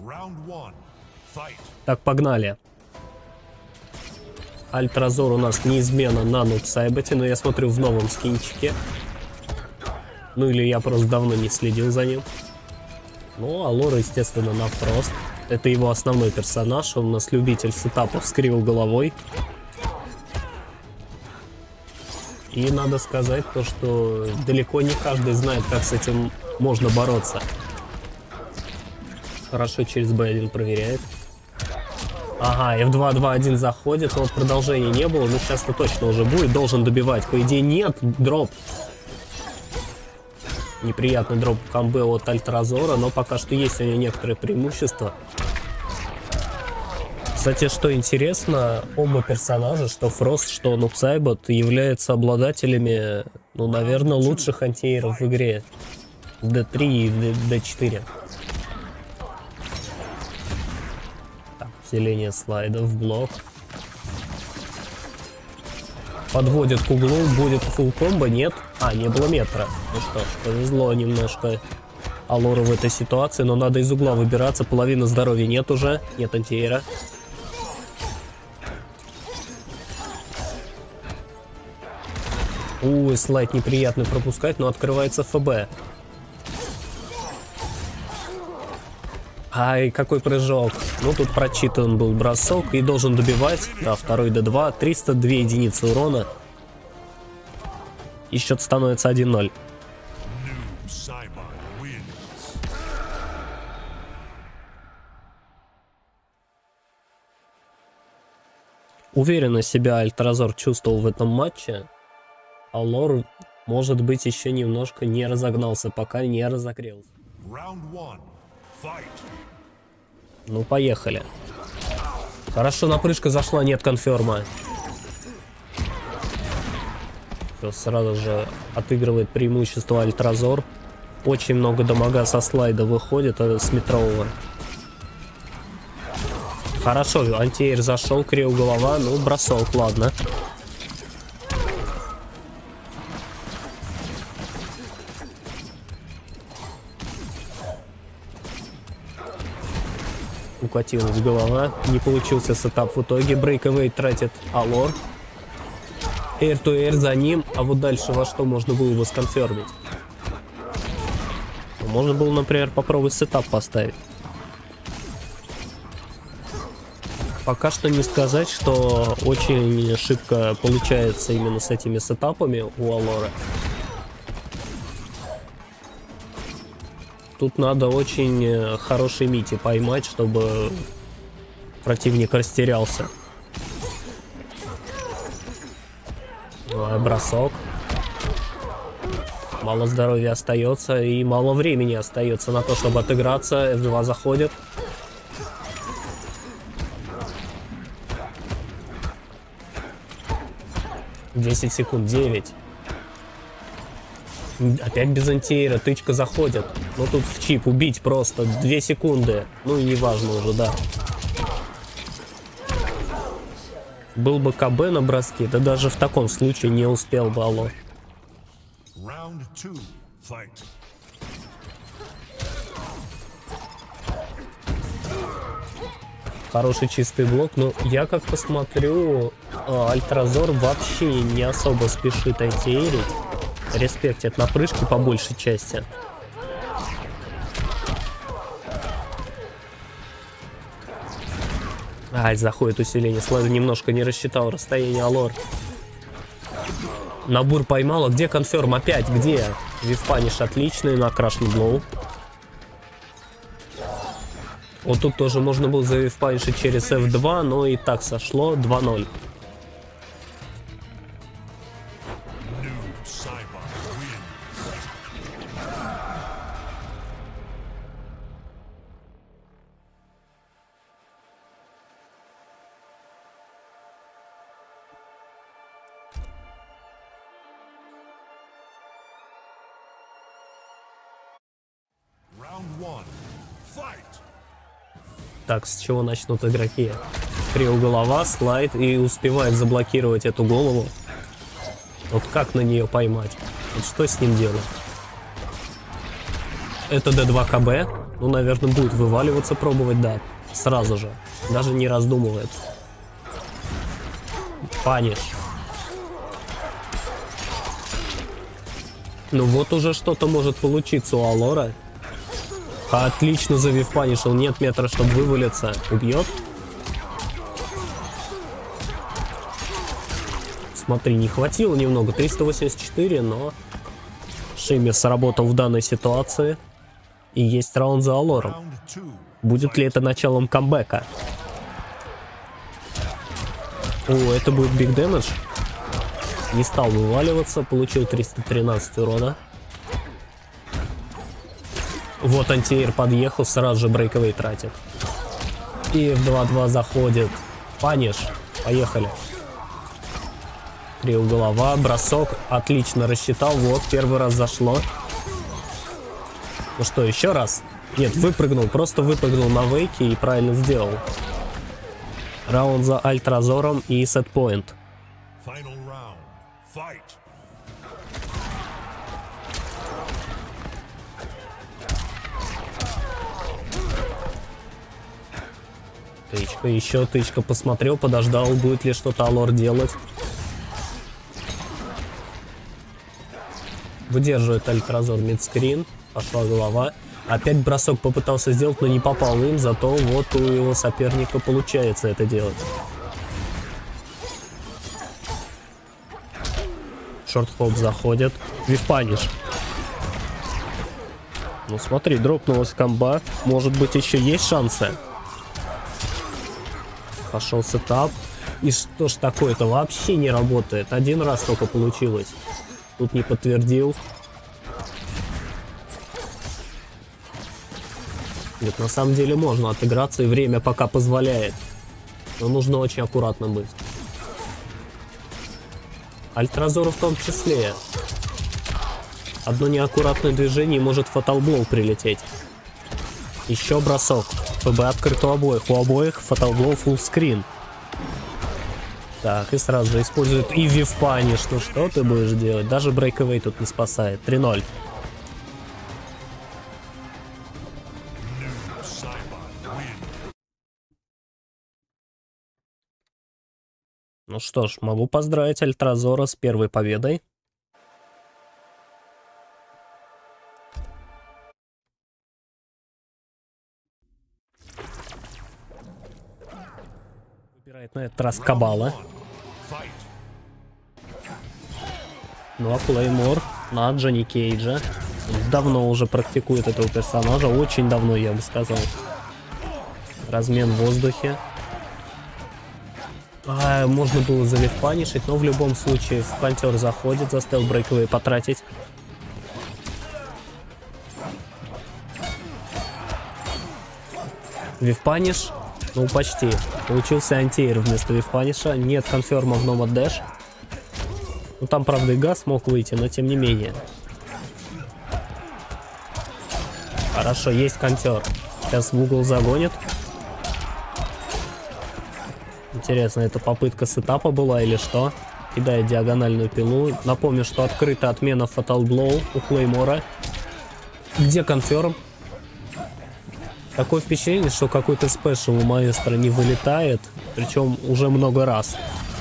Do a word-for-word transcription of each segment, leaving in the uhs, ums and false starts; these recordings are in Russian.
Так, погнали. Альтразор у нас неизменно на Нубсайбете, но я смотрю в новом скинчике. Ну или я просто давно не следил за ним. Ну, Алор, естественно, на Фрост. Это его основной персонаж, он у нас любитель сетапов с кривой головой. И надо сказать то, что далеко не каждый знает, как с этим можно бороться. Хорошо, через бэ один проверяет. Ага, эф два два один заходит, но вот продолжения не было, но сейчас-то точно уже будет, должен добивать. По идее нет, дроп. Неприятный дроп комбо от Альтразора, но пока что есть у него некоторые преимущества. Кстати, что интересно, оба персонажа, что Фрост, что Нубсайбот, являются обладателями, ну, наверное, лучших антиэров в игре. дэ три и дэ четыре. Так, усиление слайдов в блок. Подводит к углу, будет фулл комбо, нет? А, не было метра. Ну что ж, повезло немножко Алору в этой ситуации, но надо из угла выбираться, половины здоровья нет уже, нет антиэра. Ой, слайд неприятный пропускать, но открывается эф бэ. Ай, какой прыжок. Ну, тут прочитан был бросок и должен добивать. Да, второй дэ два, триста две единицы урона. И счет становится один ноль. Уверенно себя Альтразор чувствовал в этом матче. Алор, может быть, еще немножко не разогнался, пока не разогрелся. Ну, поехали. Хорошо, напрыжка зашла, нет конферма. Все, сразу же отыгрывает преимущество Альтразор. Очень много дамага со слайда выходит, с метрового. Хорошо, антиэр зашел, крио голова, ну, бросок, ладно. Укатилась голова, не получился сетап в итоге, брейковей тратит Алор. Air to Air за ним, а вот дальше во что можно было бы сконфермить? Можно было, например, попробовать сетап поставить. Пока что не сказать, что очень шибко получается именно с этими сетапами у Алора. Тут надо очень хороший мити поймать, чтобы противник растерялся. Бросок. Мало здоровья остается и мало времени остается на то, чтобы отыграться. эф два заходит. десять секунд, девять. Опять без антиэра, тычка заходит. Ну тут в чип убить просто две секунды. Ну и неважно уже, да. Был бы КБ на броске, да даже в таком случае не успел бы Алор. Хороший чистый блок, но я как посмотрю, Альтразор вообще не особо спешит антиэрить. Респектит на прыжке по большей части. Ай, заходит усиление. Слайд немножко не рассчитал расстояние Алор. Набур поймала. Где конферм? Опять? Где? Вивпаниш отличный на крашный блоу. Вот тут тоже можно было завивпанишить через эф два, но и так сошло. два ноль. Так, с чего начнут игроки? Крио голова, слайд, и успевает заблокировать эту голову. Вот как на нее поймать? Вот что с ним делать? Это дэ два ка бэ. Ну, наверное, будет вываливаться, пробовать, да. Сразу же. Даже не раздумывает. Паниш. Ну вот уже что-то может получиться у Алора. Отлично завивпанишил. Нет метра, чтобы вывалиться. Убьет. Смотри, не хватило немного. триста восемьдесят четыре, но Шими сработал в данной ситуации. И есть раунд за Алором. Будет ли это началом камбэка? О, это будет биг дэмэдж. Не стал вываливаться. Получил триста тринадцать урона. Вот антиэйр подъехал. Сразу же брейковый тратит. И в два-два заходит. Паниш. Поехали. Три голова. Бросок. Отлично рассчитал. Вот, первый раз зашло. Ну что, еще раз? Нет, выпрыгнул. Просто выпрыгнул на вейке и правильно сделал. Раунд за Альтразором и сетпоинт. Тычка, еще тычка. Посмотрел, подождал, будет ли что-то Алор делать. Выдерживает Альтразор мидскрин. Пошла голова. Опять бросок попытался сделать, но не попал им. Зато вот у его соперника получается это делать. Шорт-хоп заходит. Вивпаниш. Ну смотри, дропнулась комба. Может быть, еще есть шансы. Пошел сетап. И что ж такое-то? Вообще не работает. Один раз только получилось. Тут не подтвердил. Нет, на самом деле можно отыграться, и время пока позволяет. Но нужно очень аккуратно быть. Альтразору в том числе. Одно неаккуратное движение и может фаталблоу прилететь. Еще бросок. ФБ открыт у обоих. У обоих фаталблоу фуллскрин. Так, и сразу же использует и вивпаниш. Ну что ты будешь делать? Даже брейковей тут не спасает. три ноль. Ну что ж, могу поздравить Альтразора с первой победой. Выбирает на этот раз Кабала. Ну а Клеймор на Джонни Кейджа. Давно уже практикует этого персонажа. Очень давно, я бы сказал. Размен в воздухе. А, можно было завивпанишить, но в любом случае Пантер заходит, заставил брейковые потратить. Вивпаниш, ну почти. Получился антиэйр вместо вивпаниша. Нет конферма в Nomad Dash. Ну там, правда, и газ мог выйти, но тем не менее. Хорошо, есть контер. Сейчас в угол загонит. Интересно, это попытка сетапа была или что? Кидает диагональную пилу. Напомню, что открыта отмена Fatal Blow у Клеймора. Где конферм? Такое впечатление, что какой-то спешл у маэстро не вылетает. Причем уже много раз.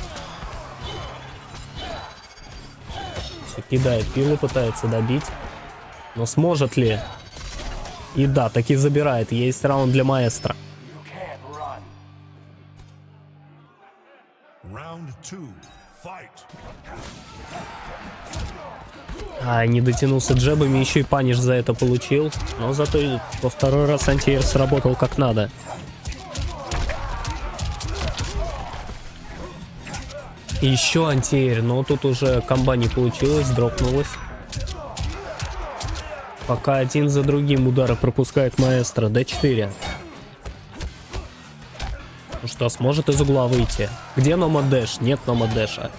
Все, кидает пилу, пытается добить. Но сможет ли? И да, таки забирает. Есть раунд для маэстро. А, не дотянулся джебами, еще и паниш за это получил. Но зато во второй раз антиэйр сработал как надо. И еще антиэйр, но тут уже комба не получилось, дропнулась. Пока один за другим удары пропускает маэстро. дэ четыре. Ну что, сможет из угла выйти? Где Nomad Dash? Нет Nomad Dash'а.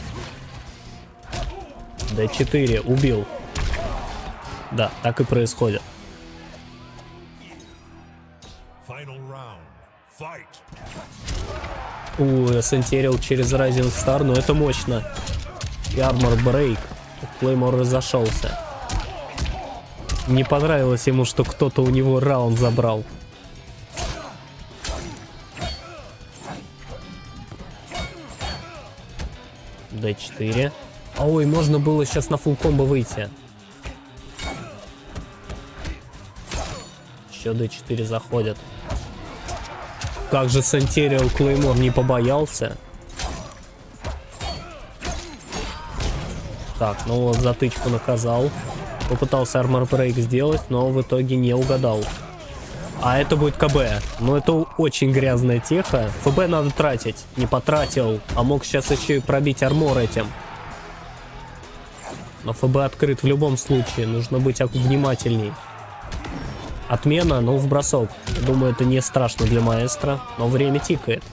дэ четыре. Убил. Да, так и происходит. У, сентерил через Rising Star, но это мощно. И Armor Break. Клеймор разошелся. Не понравилось ему, что кто-то у него раунд забрал. дэ четыре. Ой, можно было сейчас на фулл комбо выйти. Еще дэ четыре заходят. Как же Сентериал Клеймор не побоялся. Так, ну вот затычку наказал. Попытался армор брейк сделать, но в итоге не угадал. А это будет КБ. Но это очень грязная теха. ФБ надо тратить. Не потратил. А мог сейчас еще и пробить армор этим. Но ФБ открыт в любом случае. Нужно быть внимательней. Отмена, ну в бросок. Думаю, это не страшно для маэстро. Но время тикает.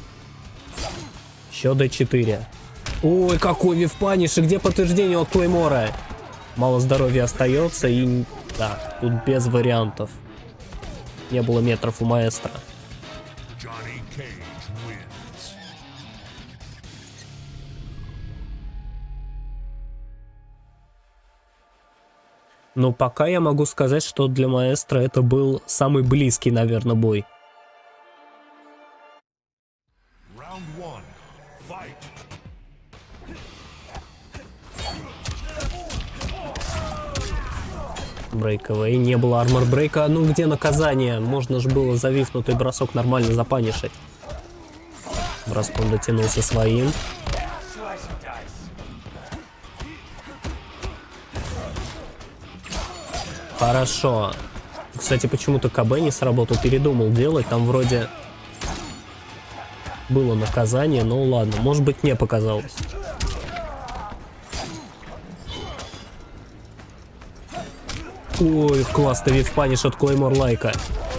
Еще дэ четыре. Ой, какой вивпаниш. И где подтверждение от Клеймора? Мало здоровья остается. И да, тут без вариантов. Не было метров у маэстро. Но пока я могу сказать, что для маэстро это был самый близкий, наверное, бой. Брейковый. Не было армор брейка. Ну где наказание? Можно же было завифнутый бросок нормально запанишить. Броском дотянулся своим. Хорошо. Кстати, почему-то КБ не сработал. Передумал делать. Там вроде было наказание. Ну ладно. Может быть, мне показалось. Ой, классный вивпаниш от Клеймор Лайка.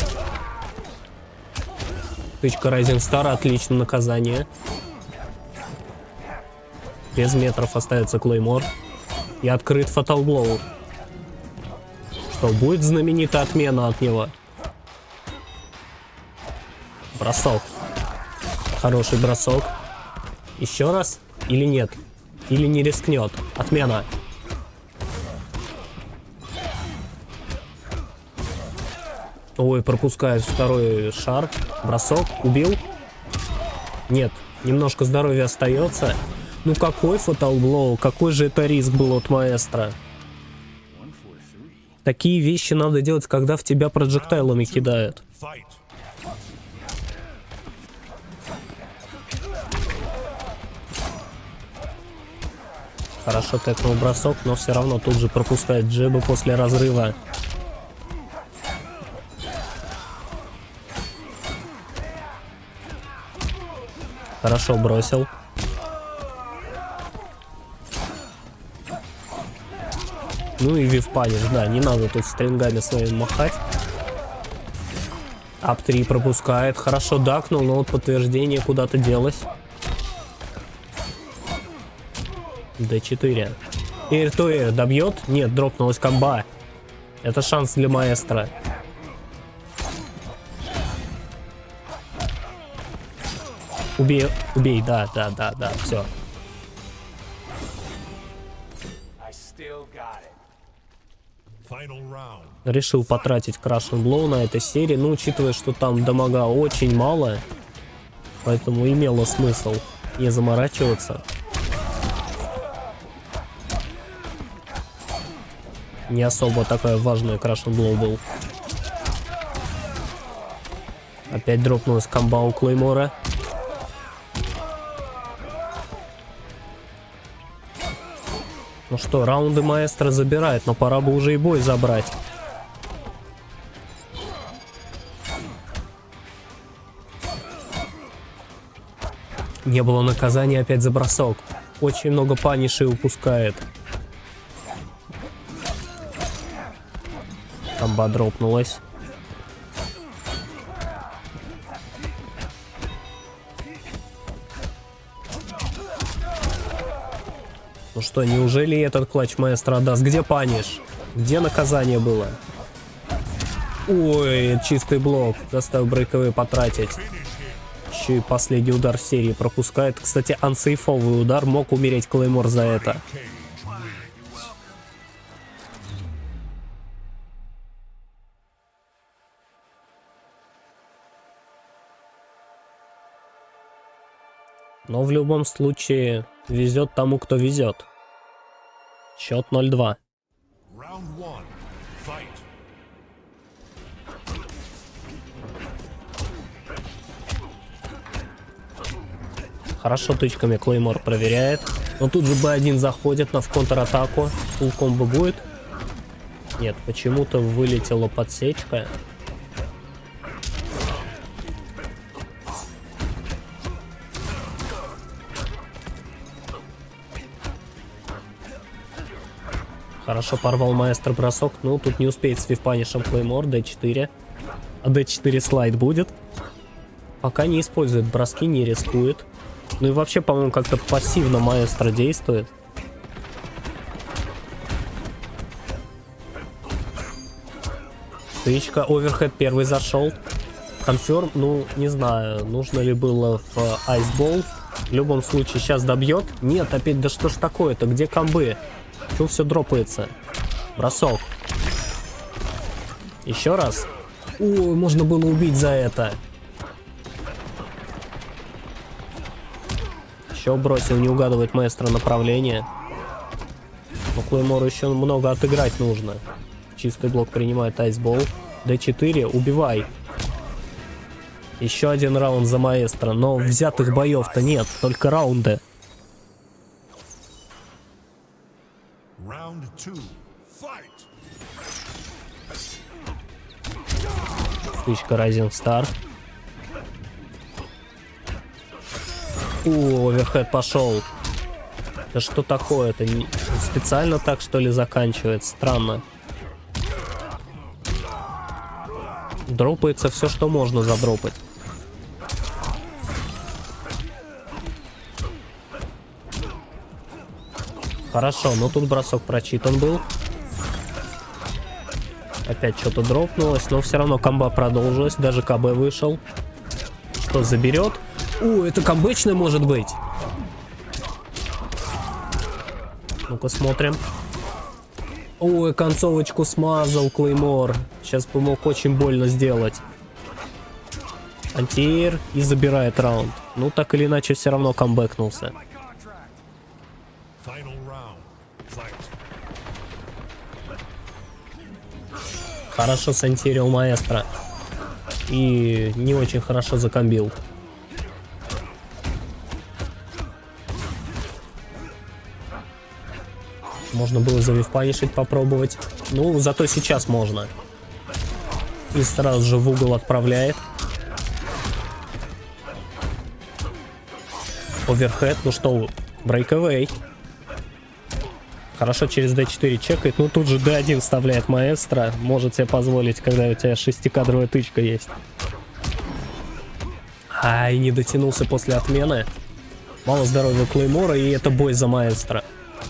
Тычка Райзинг Стар, отлично наказание. Без метров остается Клеймор. И открыт Фатал Блоу. Что, будет знаменитая отмена от него? Бросок. Хороший бросок. Еще раз? Или нет? Или не рискнет? Отмена. Ой, пропускает второй шар. Бросок. Убил. Нет. Немножко здоровья остается. Ну какой Fatal Blow? Какой же это риск был от маэстро? Такие вещи надо делать, когда в тебя проджектайлами кидают. Хорошо тэкнул бросок, но все равно тут же пропускает джебы после разрыва. Хорошо бросил. Ну и вивпаниш, да, не надо тут стрингами своими махать. ап три пропускает. Хорошо дакнул, но вот подтверждение куда-то делось. дэ четыре. Эйр то эйр добьет? Нет, дропнулась комба. Это шанс для маэстро. Убей, убей, да, да, да, да, все. Решил потратить Crush and Blow на этой серии, но учитывая, что там дамага очень мало, поэтому имело смысл не заморачиваться. Не особо такая важная Crush and Blow был. Опять дропнулась комба у Клеймора. Ну что, раунды маэстро забирает, но пора бы уже и бой забрать. Не было наказания опять за бросок. Очень много панишей упускает. Комба дропнулась. Ну что, неужели этот клатч маэстро даст? Где паниш? Где наказание было? Ой, чистый блок. Заставил брейковые потратить. Еще и последний удар серии пропускает. Кстати, ансейфовый удар. Мог умереть Клеймор за это. Но в любом случае везет тому, кто везет. Счет ноль-два. Хорошо тычками Клеймор проверяет. Но тут же бэ один заходит на в контратаку. Фулл комбо будет? Нет, почему-то вылетела подсечка. Хорошо порвал маэстро бросок. Ну, тут не успеет с вивпанишем Клеймор. дэ четыре. А дэ четыре слайд будет. Пока не использует броски, не рискует. Ну и вообще, по-моему, как-то пассивно маэстро действует. Тычка, оверхед первый зашел. Конферм, ну, не знаю, нужно ли было в айсбол. В любом случае, сейчас добьет. Нет, опять, да что ж такое-то? Где комбы? Чего все дропается? Бросок. Еще раз. Ой, можно было убить за это. Еще бросил, не угадывает маэстро направление. Но Клеймору еще много отыграть нужно. Чистый блок принимает айсбол. дэ четыре, убивай. Еще один раунд за маэстро. Но взятых боев-то нет, только раунды. Тычка Rising Star. О, оверхед пошел. Да что такое? Это не... специально так, что ли, заканчивает? Странно. Дропается все, что можно задропать. Хорошо, но тут бросок прочитан был. Опять что-то дропнулось, но все равно комба продолжилась. Даже ка бэ вышел. Что, заберет? О, это камбэчный может быть. Ну-ка смотрим. Ой, концовочку смазал Клеймор. Сейчас бы мог очень больно сделать. Антиэр и забирает раунд. Ну, так или иначе, все равно камбэкнулся. Хорошо сантирил маэстро. И не очень хорошо закомбил. Можно было завивпанишить попробовать. Ну, зато сейчас можно. И сразу же в угол отправляет. Оверхед. Ну что, брейкавей. Хорошо через дэ четыре чекает. Ну тут же дэ один вставляет маэстро. Может себе позволить, когда у тебя шестикадровая тычка есть. Ай, не дотянулся после отмены. Мало здоровья Клеймора, и это бой за маэстро.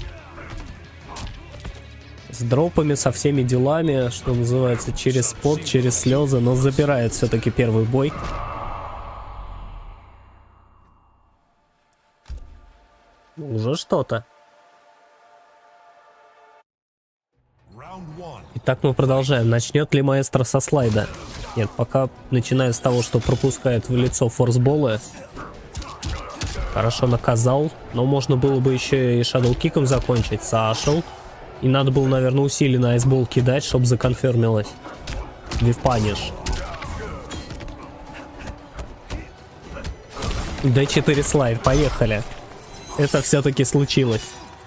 С дропами, со всеми делами, что называется, через пот, через слезы, но забирает все-таки первый бой. Уже что-то. Итак, мы продолжаем. Начнет ли маэстро со слайда? Нет, пока начинаю с того, что пропускает в лицо форсболы. Хорошо наказал, но можно было бы еще и шадоу-киком закончить. Сашел. И надо было, наверное, усиленно айсбол кидать, чтобы законфермилось. Вивпаниш. дэ четыре слайд, поехали. Это все-таки случилось.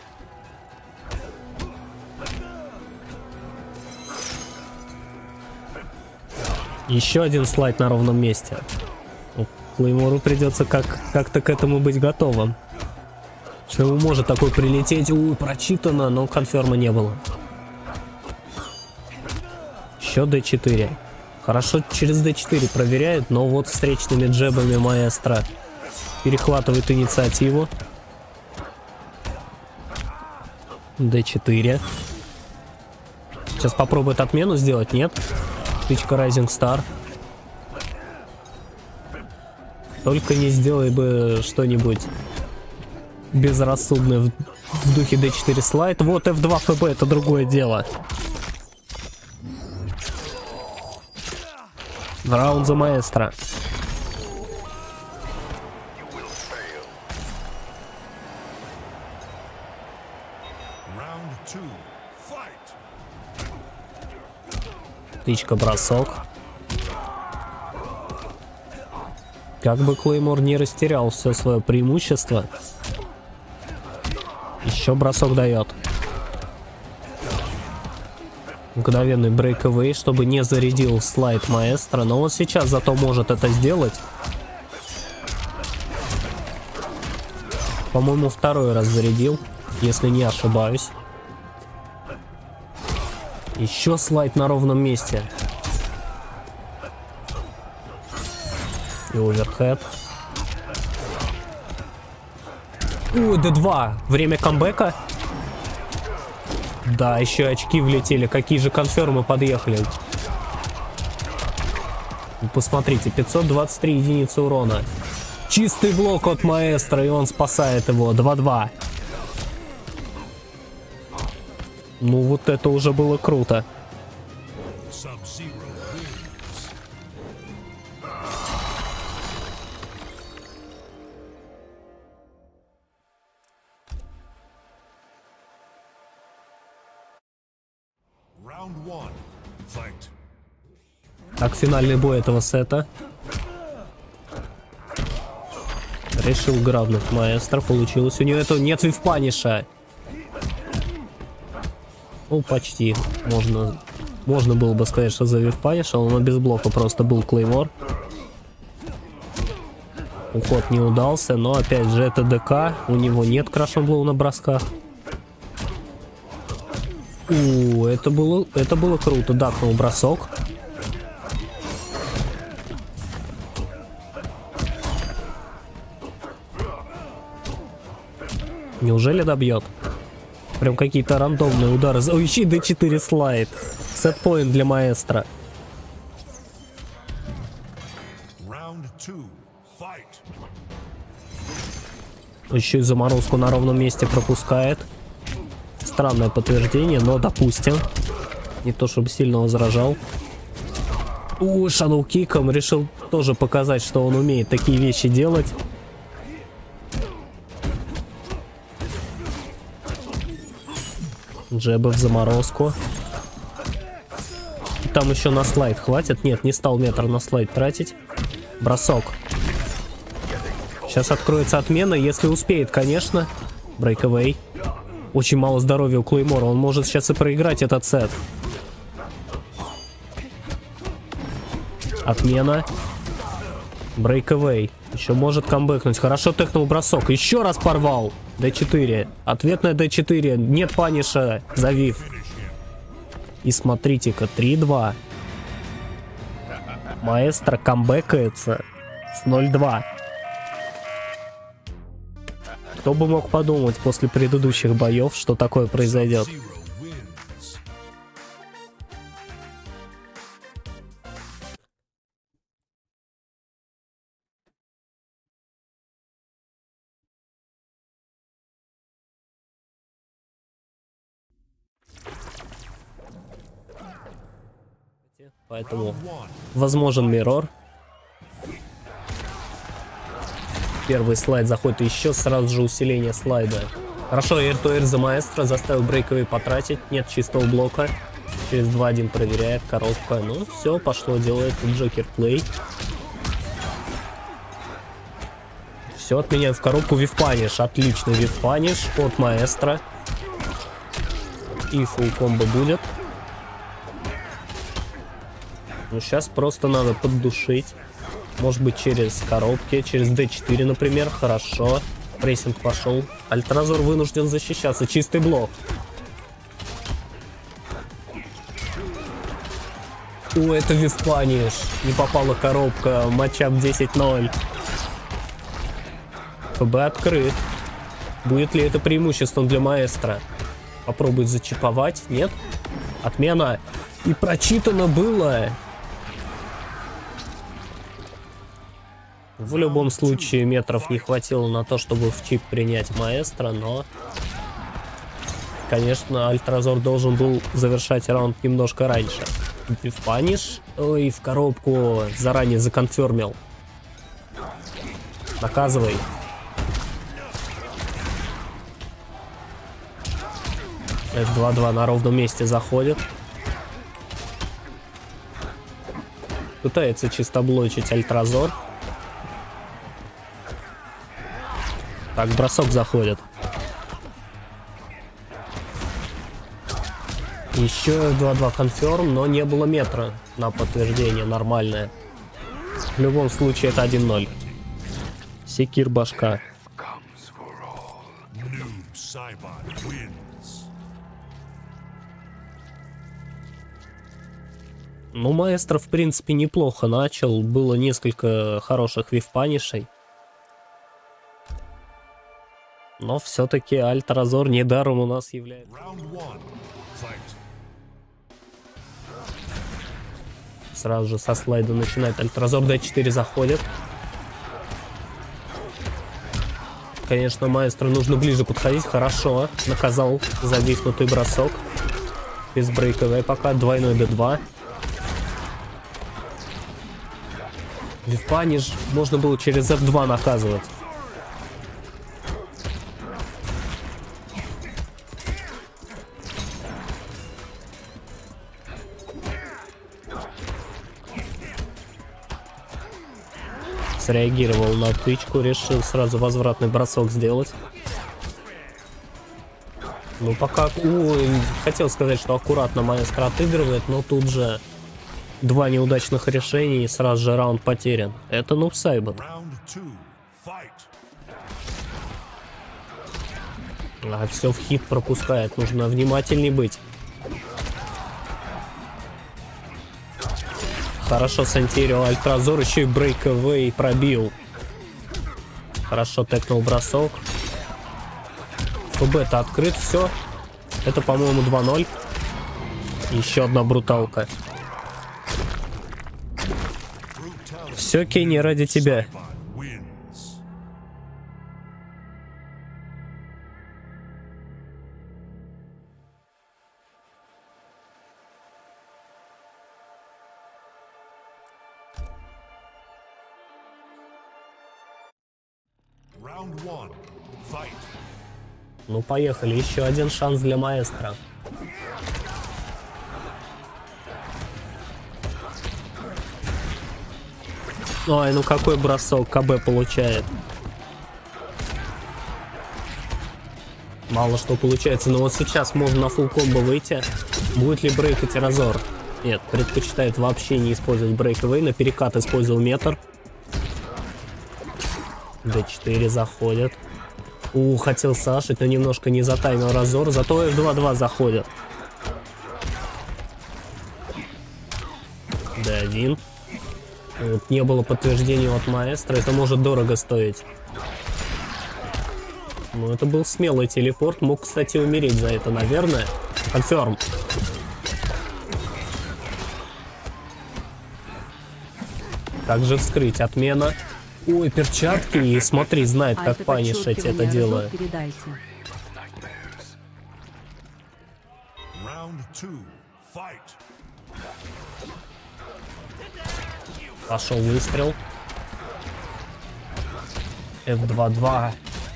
Еще один слайд на ровном месте. Клеймору придется как- как-то к этому быть готовым. Что ему может такой прилететь. Ой, прочитано, но конферма не было. Еще дэ четыре. Хорошо через дэ четыре проверяет, но вот встречными джебами маэстро перехватывает инициативу. дэ четыре. Сейчас попробует отмену сделать, нет? Тычка Rising Star. Только не сделай бы что-нибудь безрассудное в, в духе дэ четыре слайд. Вот эф два эф бэ, это другое дело. Раунд за маэстро. Птичка, бросок. Как бы Клеймор не растерял все свое преимущество. Еще бросок дает. Мгновенный брейковый, чтобы не зарядил слайд маэстро. Но он сейчас зато может это сделать. По-моему, второй раз зарядил, если не ошибаюсь. Еще слайд на ровном месте. И оверхед. Ой, дэ два. Время камбэка. Да, еще очки влетели. Какие же конфермы подъехали. Посмотрите, пятьсот двадцать три единицы урона. Чистый блок от маэстро, и он спасает его. два-два. Ну вот это уже было круто. Так, финальный бой этого сета. Решил грабнуть маэстро. Получилось у него. Это нет вивпаниша. Ну, почти. Можно, можно было бы сказать, что за вивпаниша. Он без блока просто был Клеймор. Уход не удался. Но опять же это ДК. У него нет крашенблоу на бросках. У, это было, это было круто. Дакнул бросок. Неужели добьет? Прям какие-то рандомные удары. Ой, еще дэ четыре слайд. Сетпоинт для маэстро. Еще и заморозку на ровном месте пропускает. Странное подтверждение, но допустим. Не то чтобы сильно возражал. У, шадоу-киком решил тоже показать, что он умеет такие вещи делать. Джеба в заморозку. Там еще на слайд хватит. Нет, не стал метр на слайд тратить. Бросок. Сейчас откроется отмена, если успеет, конечно. Брейковей. Очень мало здоровья у Клеймора. Он может сейчас и проиграть этот сет. Отмена. Брейковей. Еще может камбэкнуть. Хорошо технул бросок. Еще раз порвал. дэ четыре. Ответная дэ четыре. Нет паниша. Завив. И смотрите-ка. три-два. Маэстро камбэкается с ноль-два. Кто бы мог подумать после предыдущих боев, что такое произойдет. Поэтому возможен миррор. Первый слайд заходит, еще сразу же усиление слайда. Хорошо, Air-to-Air за маэстро заставил брейковый потратить. Нет чистого блока. Через два-один проверяет, коробка. Ну, все, пошло, делает Джокер плей. Все, отменяют в коробку вивпаниш. Отличный вивпаниш от маэстро. И фулл комбо будет. Ну, сейчас просто надо поддушить. Может быть, через коробки, через дэ четыре, например. Хорошо. Прессинг пошел. Альтразор вынужден защищаться. Чистый блок. О, это вивпаниш. Не попала коробка. Матчап десять-ноль. ФБ открыт. Будет ли это преимуществом для маэстро? Попробует зачиповать. Нет? Отмена. И прочитано было. В любом случае метров не хватило на то, чтобы в чип принять маэстро, но... Конечно, Альтразор должен был завершать раунд немножко раньше. Вивпаниш. Ой, в коробку заранее законфермил. Наказывай. эф два-два на ровном месте заходит. Пытается чисто блочить Альтразор. Так, бросок заходит. Еще два-два конферм, но не было метра на подтверждение нормальное. В любом случае это один ноль. Секир башка. Ну, маэстро, в принципе, неплохо начал. Было несколько хороших вивпанишей. Но все-таки Альтразор недаром у нас является. Сразу же со слайда начинает Альтразор. дэ четыре заходит. Конечно, маэстро нужно ближе подходить. Хорошо. Наказал зависнутый бросок. Без брейковой пока. Двойной дэ два. Вивпаниш можно было через эф два наказывать. Среагировал на тычку, решил сразу возвратный бросок сделать. Ну пока... Ой, хотел сказать, что аккуратно маэстро отыгрывает, но тут же два неудачных решения и сразу же раунд потерян. Это Нубсайбот. А все в хит пропускает, нужно внимательней быть. Хорошо сантирил Альтразор, еще и брейковый пробил. Хорошо тэкнул бросок. ФБ-то открыт, все. Это, по-моему, два ноль. Еще одна бруталка. Все, Кенни, ради тебя. Ну, поехали. Еще один шанс для маэстро. Ой, ну какой бросок КБ получает. Мало что получается, но вот сейчас можно на фулл комбо выйти. Будет ли брейкать Разор? Нет, предпочитает вообще не использовать брейковый. На перекат использовал метр. дэ четыре заходит. У, хотел сашить, но немножко не затаймил Разор. Зато эф два-два заходит. дэ один. Вот, не было подтверждения от маэстро. Это может дорого стоить. Ну, это был смелый телепорт. Мог, кстати, умереть за это, наверное. Конферм. Также вскрыть. Отмена. Ой, перчатки. И смотри, знает, как панишить это дело. Пошел выстрел. эф два-два.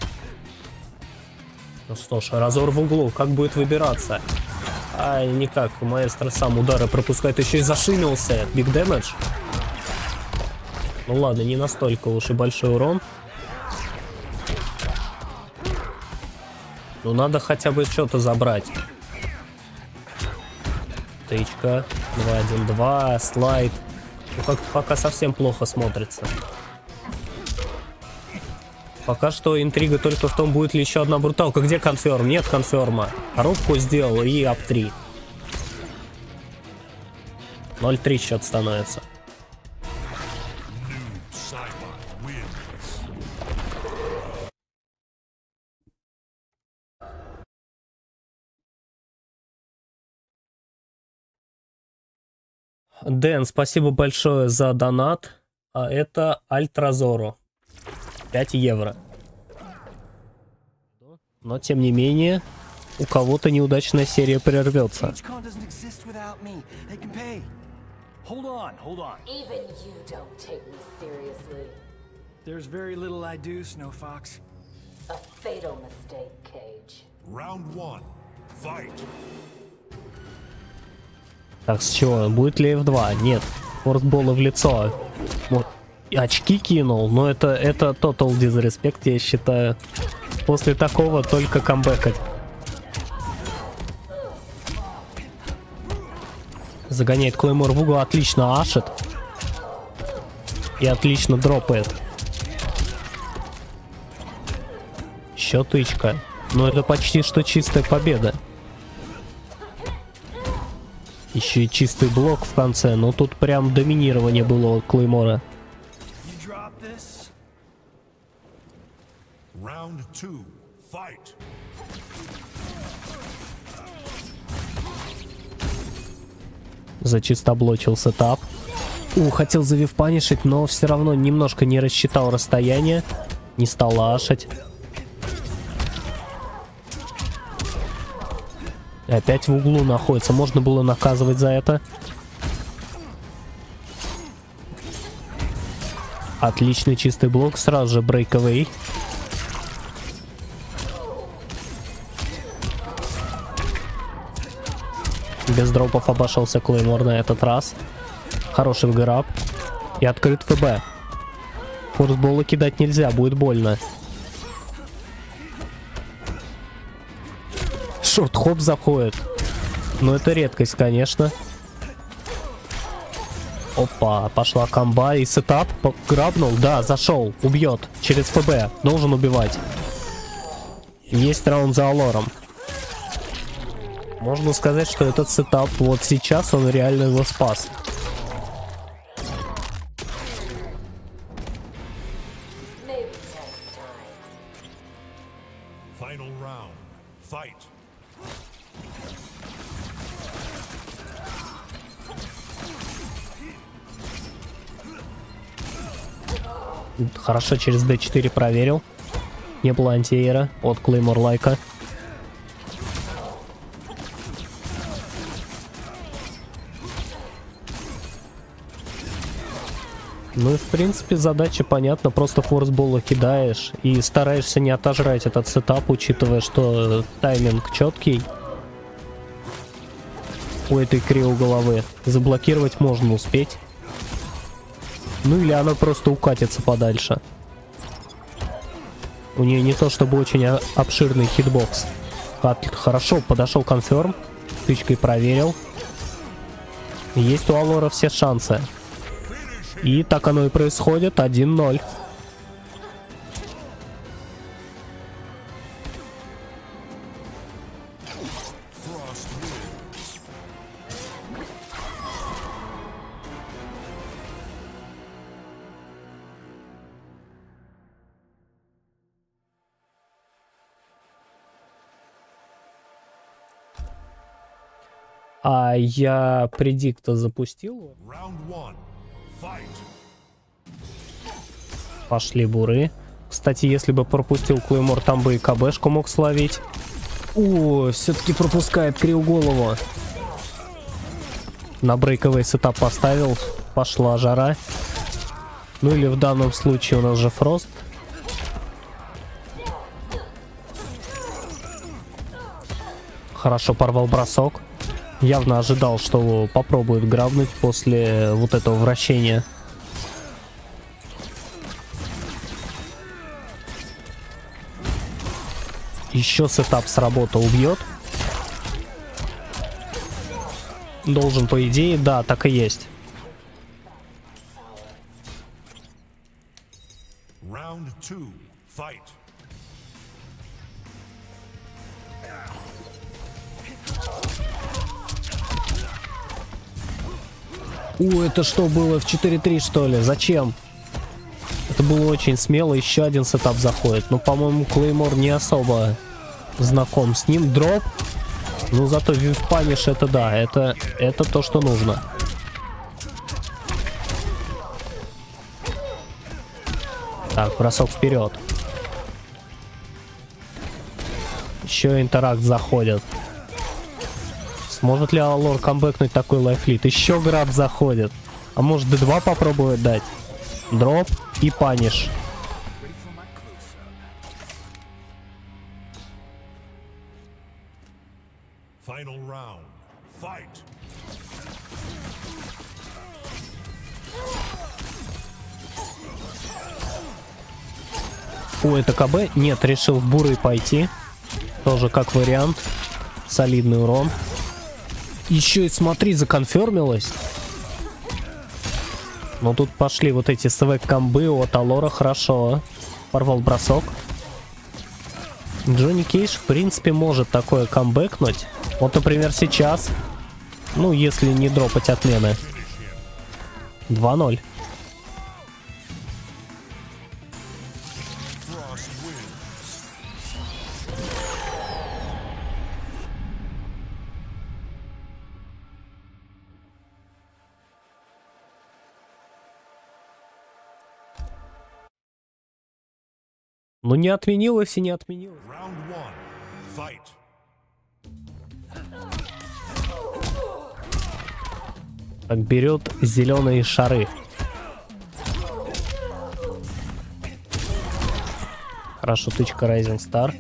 Ну что ж, Разор в углу. Как будет выбираться? А, никак. Маэстро сам удары пропускает. Еще и зашимился. Биг дэмэдж. Ну ладно, не настолько уж и большой урон. Ну надо хотя бы что-то забрать. Тычка. два один-два. Слайд. Ну как пока совсем плохо смотрится. Пока что интрига только в том, будет ли еще одна бруталка. Где конферм? Нет конферма. Коробку сделал и ап три. ноль три счет становится. Дэн, спасибо большое за донат. А это Альтразору. пять евро. Но, тем не менее, у кого-то неудачная серия прервется. Так, с чего? Будет ли эф два? Нет. Форсбола в лицо. Вот. И очки кинул, но это, это total disrespect, я считаю. После такого только камбэкать. Загоняет Клеймор в угол, отлично ашит. И отлично дропает. Еще тычка. Но это почти что чистая победа. Еще и чистый блок в конце, но тут прям доминирование было от Клеймора. Зачистоблочил сетап. У, хотел завивпанишить, но все равно немножко не рассчитал расстояние. Не стал ашить. Опять в углу находится. Можно было наказывать за это. Отличный чистый блок. Сразу же брейковый. Без дропов обошелся Клеймор на этот раз. Хороший граб. И открыт ФБ. Форсболы кидать нельзя, будет больно. Шорт-хоп заходит. Но это редкость, конечно. Опа, пошла комба и сетап. Грабнул, да, зашел. Убьет. Через ФБ. Должен убивать. Есть раунд за Алором. Можно сказать, что этот сетап вот сейчас он реально его спас. Хорошо, через дэ четыре проверил. Не было антиэра от Клеймор лайка. Ну и в принципе задача понятна. Просто форсбола кидаешь и стараешься не отожрать этот сетап, учитывая, что тайминг четкий у этой крио головы. Заблокировать можно успеть. Ну или она просто укатится подальше. У нее не то чтобы очень обширный хитбокс. Хорошо, подошел конферм. Тычкой проверил. Есть у Алора все шансы. И так оно и происходит. один ноль. А я предикта запустил. Пошли буры. Кстати, если бы пропустил Клеймор, там бы и КБшку мог словить. О, все-таки пропускает крио голову. На брейковый сетап поставил. Пошла жара. Ну или в данном случае у нас же фрост. Хорошо порвал бросок. Явно ожидал, что попробует грабнуть после вот этого вращения. Еще сетап сработал, убьет. Должен, по идее, да, так и есть. У, это что было в четыре три, что ли? Зачем? Это было очень смело. Еще один сетап заходит. Но, по-моему, Клеймор не особо знаком с ним. Дроп. Ну, зато вивпаниш это да. Это, это то, что нужно. Так, бросок вперед. Еще интеракт заходит. Сможет ли Алор камбэкнуть такой лайфлит? Еще граб заходит. А может дэ два попробовать дать? Дроп и паниш. О, это КБ? Нет, решил в бурый пойти. Тоже как вариант. Солидный урон. Еще и смотри, законфермилось. Но тут пошли вот эти свек-комбы от Алора, хорошо. Порвал бросок. Джонни Кейдж, в принципе, может такое камбэкнуть. Вот, например, сейчас. Ну, если не дропать отмены. два ноль. Ну не отменилось и не отменилось. Так, берет зеленые шары. Хорошо, тычка Rising Star.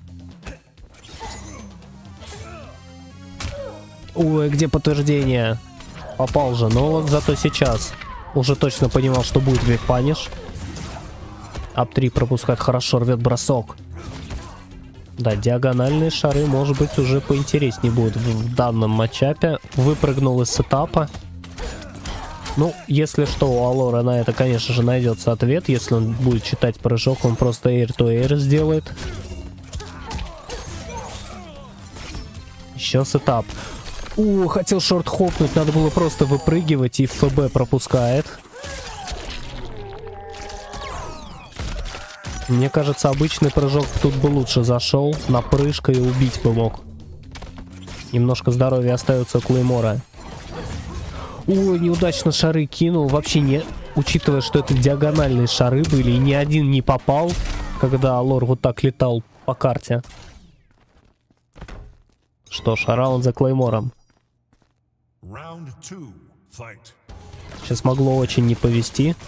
Ой, где подтверждение? Попал же, но вот зато сейчас уже точно понимал, что будет вип-паниш. ап три пропускает, хорошо, рвет бросок. Да, диагональные шары, может быть, уже поинтереснее будут в данном матчапе. Выпрыгнул из сетапа. Ну, если что, у Алора на это, конечно же, найдется ответ. Если он будет читать прыжок, он просто air-to-air сделает. Еще сетап. О, хотел шорт хопнуть, надо было просто выпрыгивать, и ФБ пропускает. Мне кажется, обычный прыжок тут бы лучше зашел. Напрыжка и убить бы мог. Немножко здоровья остается у Клеймора. Ой, неудачно шары кинул. Вообще не... Учитывая, что это диагональные шары были, и ни один не попал, когда Алор вот так летал по карте. Что ж, раунд за Клеймором. Сейчас могло очень не повезти.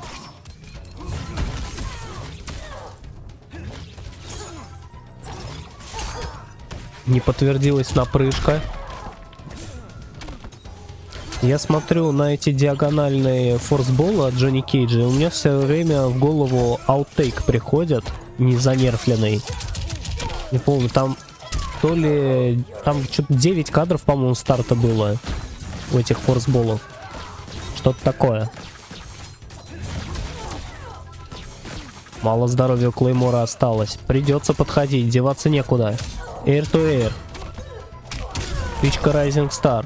Не подтвердилась напрыжка. Я смотрю на эти диагональные форсболы от Джонни Кейджа, и у меня все время в голову ауттейк приходит, не занерфленный. Не помню, там то ли... Там что-то девять кадров, по-моему, старта было у этих форсболов. Что-то такое. Мало здоровья у Клеймора осталось. Придется подходить, деваться некуда. Air to air. Тычка Rising Star.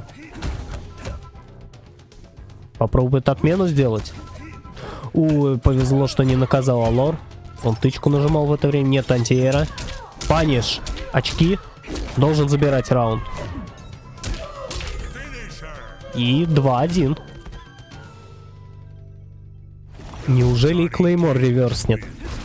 Попробует отмену сделать. Ой, повезло, что не наказал Алор. Он тычку нажимал в это время. Нет антиэра. Паниш. Очки. Должен забирать раунд. И два один. Неужели и Клеймор реверснет?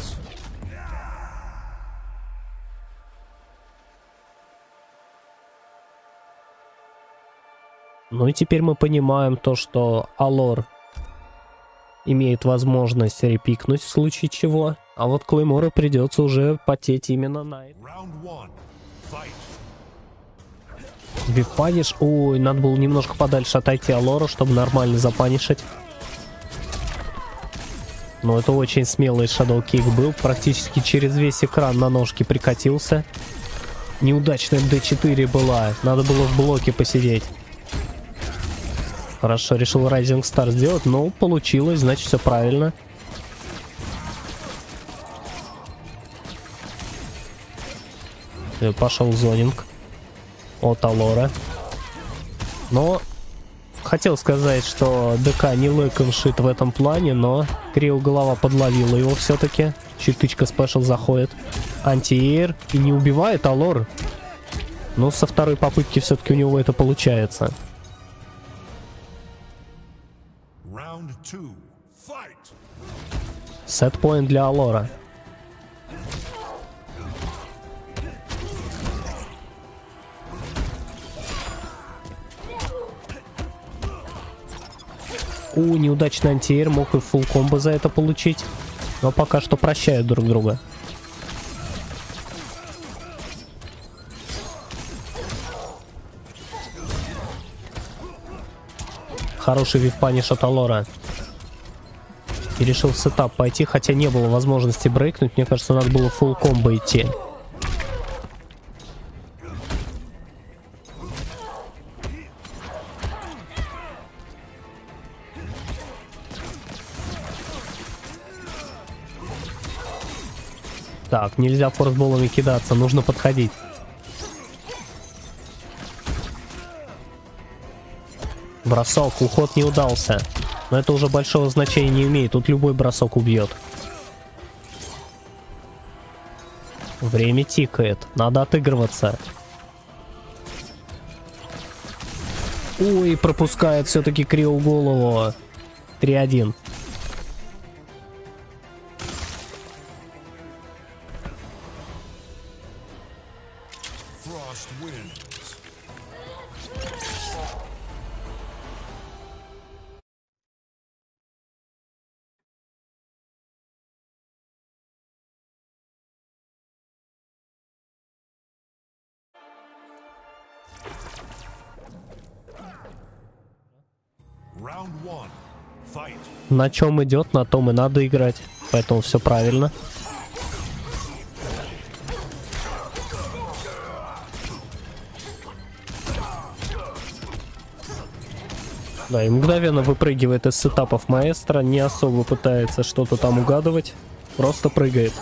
Ну и теперь мы понимаем то, что Алор имеет возможность репикнуть в случае чего, а вот Клеймору придется уже потеть именно на это. Вип-паниш. Ой, надо было немножко подальше отойти Алора, чтобы нормально запанишить. Но это очень смелый Shadow Kick был, практически через весь экран на ножке прикатился. Неудачная дэ четыре была, надо было в блоке посидеть. Хорошо, решил Rising Star сделать, но получилось, значит, все правильно. И пошел зонинг от Алора. Но хотел сказать, что ДК не лэконшит в этом плане, но Крио голова подловила его все-таки. Читычка спешл заходит. Антиэйр и не убивает Алор. Но со второй попытки все-таки у него это получается. Сет-поинт для Алора. У, неудачный антиэйр, мог и фулл комбо за это получить. Но пока что прощают друг друга. Хороший вип-паниш от Алора. И решил в сетап пойти, хотя не было возможности брейкнуть. Мне кажется, надо было фулл комбо идти. Так, нельзя форсболами кидаться, нужно подходить. Бросок, уход не удался. Но это уже большого значения не имеет, тут любой бросок убьет. Время тикает, надо отыгрываться. Ой, пропускает все-таки Крио голову. три один. На чем идет, на том и надо играть. Поэтому все правильно. Да, и мгновенно выпрыгивает из сетапов маэстро, не особо пытается что-то там угадывать, просто прыгает.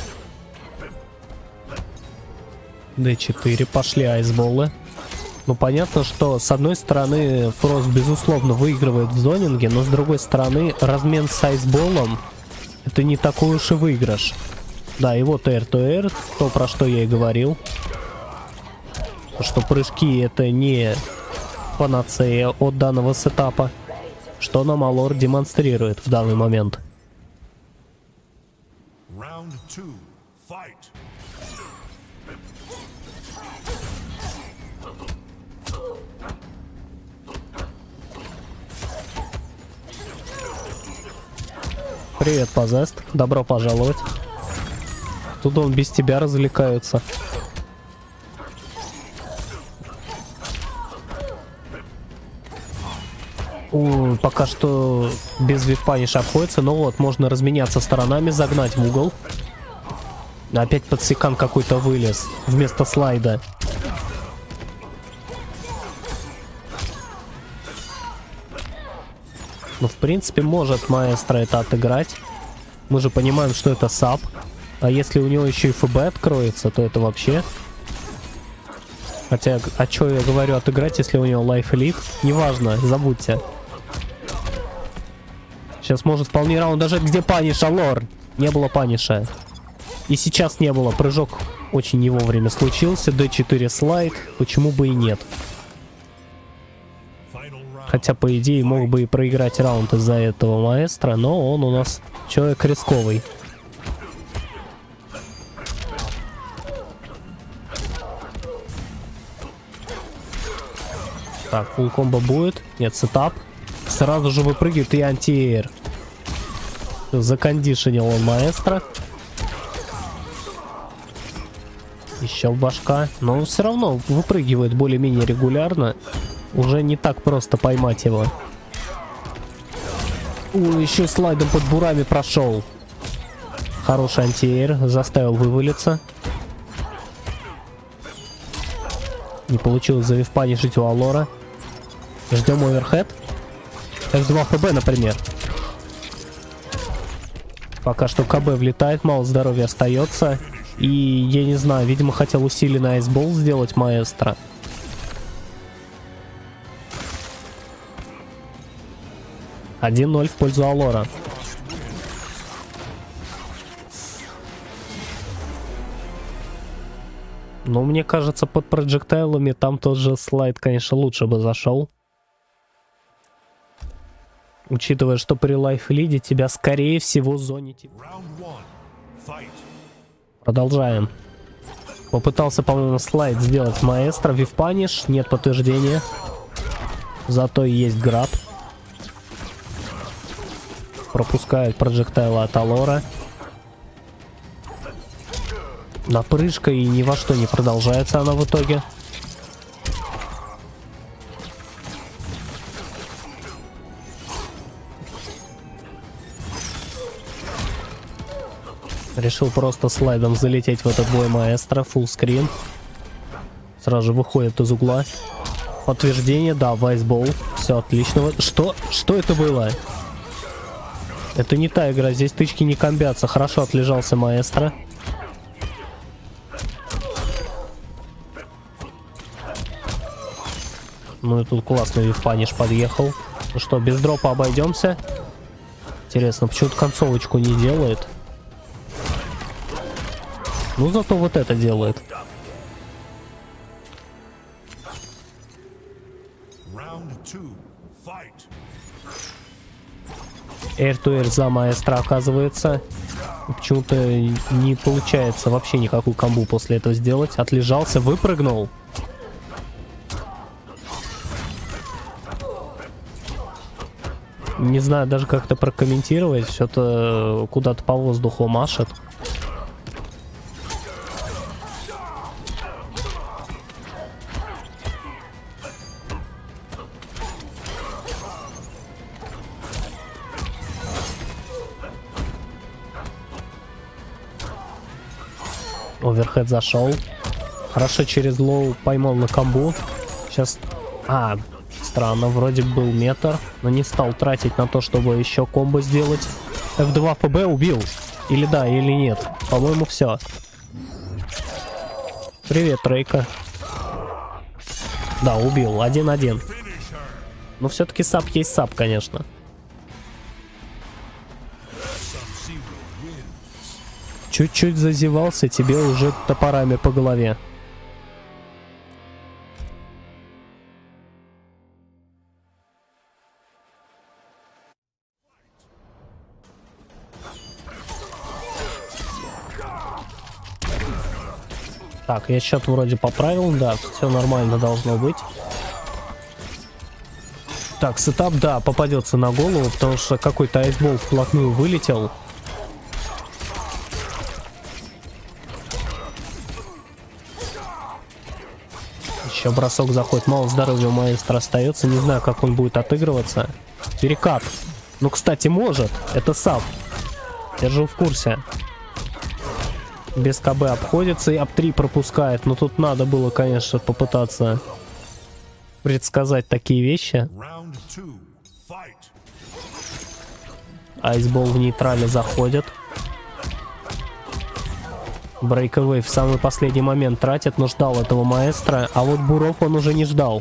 дэ четыре, пошли айсболы. Ну, понятно, что с одной стороны Фрост, безусловно, выигрывает в зонинге, но с другой стороны размен с айсболом — это не такой уж и выигрыш. Да, и вот эр-то-эр, то, про что я и говорил. Что прыжки — это не панацея от данного сетапа, что нам Алор демонстрирует в данный момент. Привет, Позест. Добро пожаловать. Тут он без тебя развлекаются. У, пока что без вивпаниша обходится, но вот, можно разменяться сторонами, загнать в угол. Опять подсекан какой-то вылез вместо слайда. Ну, в принципе, может маэстро это отыграть. Мы же понимаем, что это саб. А если у него еще и эф бэ откроется, то это вообще... Хотя, а что я говорю отыграть, если у него Life Elite? Неважно, забудьте. Сейчас может вполне раунд даже... Где паниш, Алор? Не было паниша. И сейчас не было. Прыжок очень не вовремя случился. дэ четыре слайд. Почему бы и нет? Хотя, по идее, мог бы и проиграть раунд из-за этого маэстро, но он у нас человек рисковый. Так, фулл комбо будет. Нет, сетап. Сразу же выпрыгивает и антиэйр. Закондишенил он маэстро. Еще башка. Но все равно выпрыгивает более-менее регулярно. Уже не так просто поймать его. Ой, еще слайдом под бурами прошел. Хороший антиэйр. Заставил вывалиться. Не получилось завивпанишить у Алора. Ждем оверхед. эф два эф бэ, например. Пока что ка бэ влетает, мало здоровья остается. И, я не знаю, видимо, хотел усиленный айсбол сделать маэстро. один ноль в пользу Алора. Но мне кажется, под проджектайлами там тот же слайд, конечно, лучше бы зашел. Учитывая, что при лайфлиде тебя, скорее всего, зонить. Продолжаем. Попытался, по-моему, слайд сделать маэстро. Вивпаниш. Нет подтверждения. Зато есть граб. Пропускает проджектайла от Алора. Напрыжка, и ни во что не продолжается она в итоге. Решил просто слайдом залететь в этот бой маэстро. Фулл скрин. Сразу же выходит из угла. Подтверждение, да, вайсбол. Все отлично. Что? Что это было? Это не та игра, здесь тычки не комбятся. Хорошо отлежался маэстро. Ну и тут классный вифпаниш подъехал. Ну что, без дропа обойдемся? Интересно, почему-то концовочку не делает. Ну зато вот это делает. Air-to-air за маэстро оказывается. Почему-то не получается вообще никакую комбу после этого сделать. Отлежался, выпрыгнул. Не знаю даже как это прокомментировать. Что-то куда-то по воздуху машет. Оверхед зашел. Хорошо через лоу поймал на комбу. Сейчас... А, странно, вроде был метр, но не стал тратить на то, чтобы еще комбо сделать. эф два эф бэ убил. Или да, или нет. По-моему, все. Привет, Рейка. Да, убил. один-один. Но все-таки сап есть сап, конечно. Чуть-чуть зазевался, тебе уже топорами по голове. Так, я счет вроде поправил, да, все нормально должно быть. Так, сетап, да, попадется на голову, потому что какой-то айсбол вплотную вылетел. Еще бросок заходит, мало здоровья у маэстро остается, не знаю, как он будет отыгрываться. Перекат. Ну, кстати, может, это сап. Держу в курсе. Без КБ обходится и ап три пропускает. Но тут надо было, конечно, попытаться предсказать такие вещи. Айсбол в нейтрале заходит. Брейковый в самый последний момент тратит, но ждал этого маэстро. А вот буров он уже не ждал.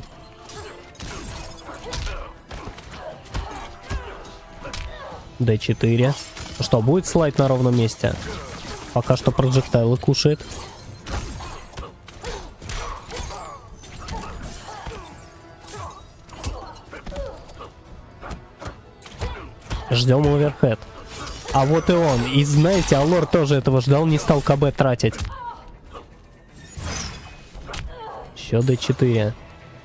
дэ четыре. Что, будет слайд на ровном месте? Пока что проджектайлы кушает. Ждем оверхед. А вот и он. И знаете, Алор тоже этого ждал, не стал КБ тратить. Еще дэ четыре.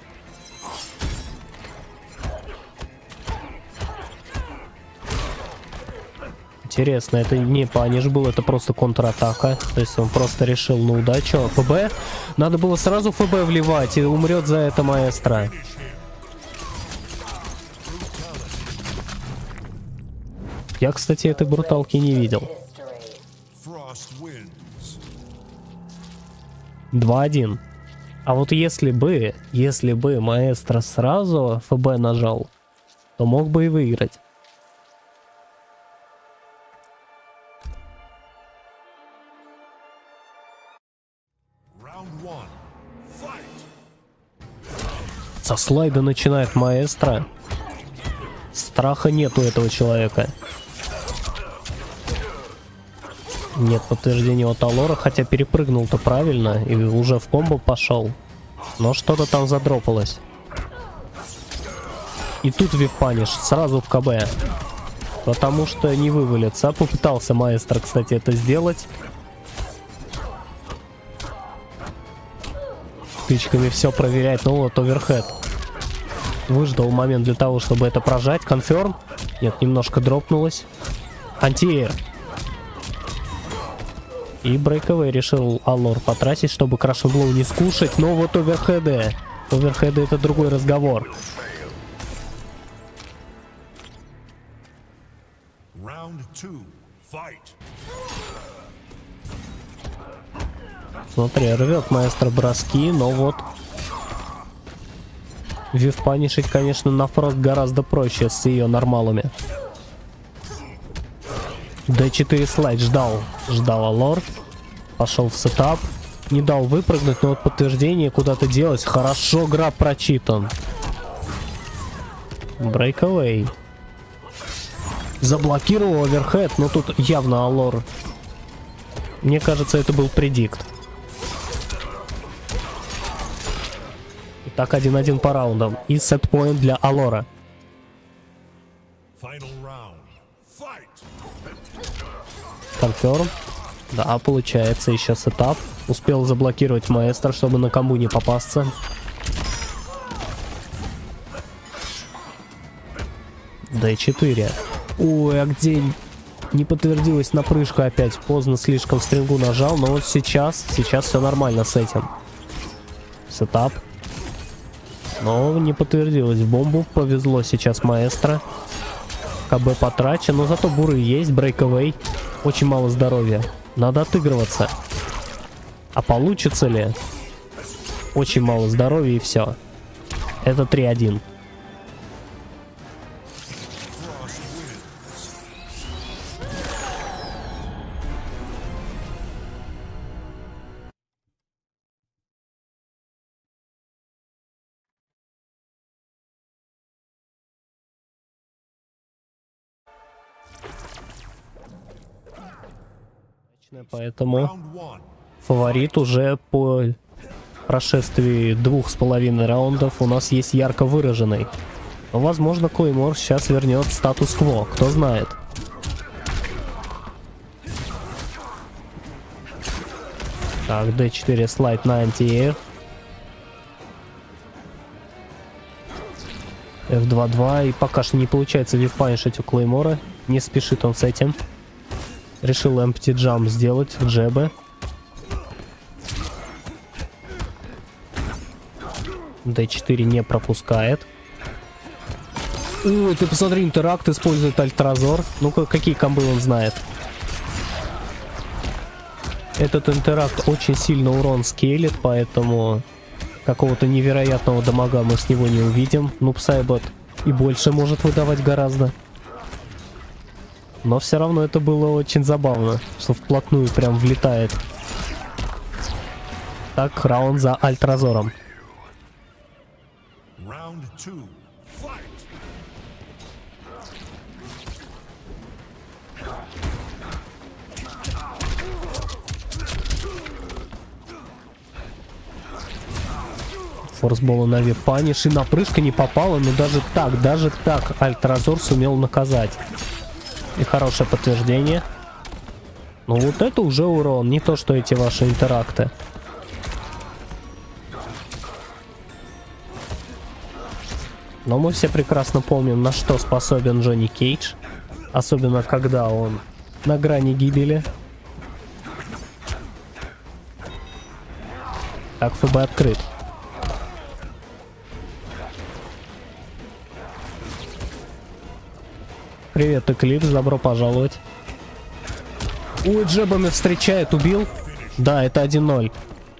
Интересно, это не паниш был, это просто контратака. То есть он просто решил на удачу. ФБ? Надо было сразу ФБ вливать, и умрет за это маэстро. Я, кстати, этой бруталки не видел. два-один. А вот если бы, если бы маэстро сразу ФБ нажал, то мог бы и выиграть. Со слайда начинает маэстро. Страха нет у этого человека. Нет подтверждения от Алора, хотя перепрыгнул-то правильно и уже в комбо пошел. Но что-то там задропалось. И тут випаниш сразу в КБ. Потому что не вывалится. Попытался маэстро, кстати, это сделать. Тычками все проверять. Ну вот, оверхед. Выждал момент для того, чтобы это прожать. Конферм. Нет, немножко дропнулось. Антиэр. И брейковый решил Алор потратить, чтобы крашенблоу не скушать. Но вот оверхеды. Оверхеды это другой разговор. Смотри, рвет маэстро броски, но вот Вив панишить, конечно, на фрост гораздо проще с ее нормалами. дэ четыре слайд ждал, ждал Алор, пошел в сетап, не дал выпрыгнуть, но вот подтверждение куда-то делать. Хорошо, граб прочитан. Брейкавей. Заблокировал оверхед, но тут явно Алор. Мне кажется, это был предикт. Итак, один-один по раундам. И сетпоинт для Алора. Конферм. Да, получается, еще сетап. Успел заблокировать маэстро, чтобы на комбу не попасться. дэ четыре. Ой, а где не подтвердилась напрыжка опять? Поздно слишком стрингу нажал, но вот сейчас, сейчас все нормально с этим. Сетап. Но не подтвердилось в бомбу. Повезло сейчас маэстро. КБ потрачен, но зато буры есть. Брейкавей. Очень мало здоровья. Надо отыгрываться. А получится ли? Очень мало здоровья и все. Это три один. Поэтому фаворит уже по прошествии двух с половиной раундов у нас есть ярко выраженный. Но, возможно, Клеймор сейчас вернет статус-кво, кто знает. Так, дэ четыре слайд на анти-эйр. эф два два, и пока что не получается вивпанишить у Клеймора. Не спешит он с этим. Решил empty jump сделать в джебы. дэ четыре не пропускает. Ой, ты посмотри, интеракт использует альтразор. Ну-ка, какие комбы он знает. Этот интеракт очень сильно урон скейлит, поэтому какого-то невероятного дамага мы с него не увидим. Ну, Псайбот и больше может выдавать гораздо. Но все равно это было очень забавно, что вплотную прям влетает. Так, раунд за альтразором. Форсбола на вип-паниш, и напрыжка не попала, но даже так, даже так альтразор сумел наказать. И хорошее подтверждение. Ну вот это уже урон, не то что эти ваши интеракты. Но мы все прекрасно помним, на что способен Джонни Кейдж. Особенно когда он на грани гибели. Так, ФБ открыт. Привет, Эклипс, добро пожаловать. Ой, джебами встречает, убил. Да, это один ноль.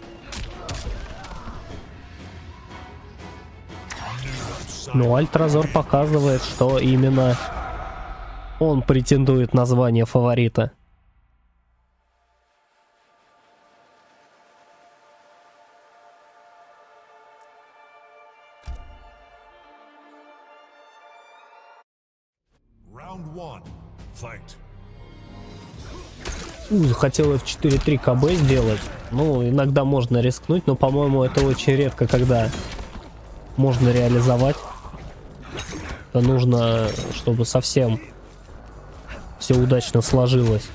Ну, альтразор показывает, что именно он претендует на звание фаворита. У, хотел эф четыре три ка бэ сделать. Ну, иногда можно рискнуть, но, по-моему, это очень редко, когда можно реализовать. Это нужно, чтобы совсем все удачно сложилось.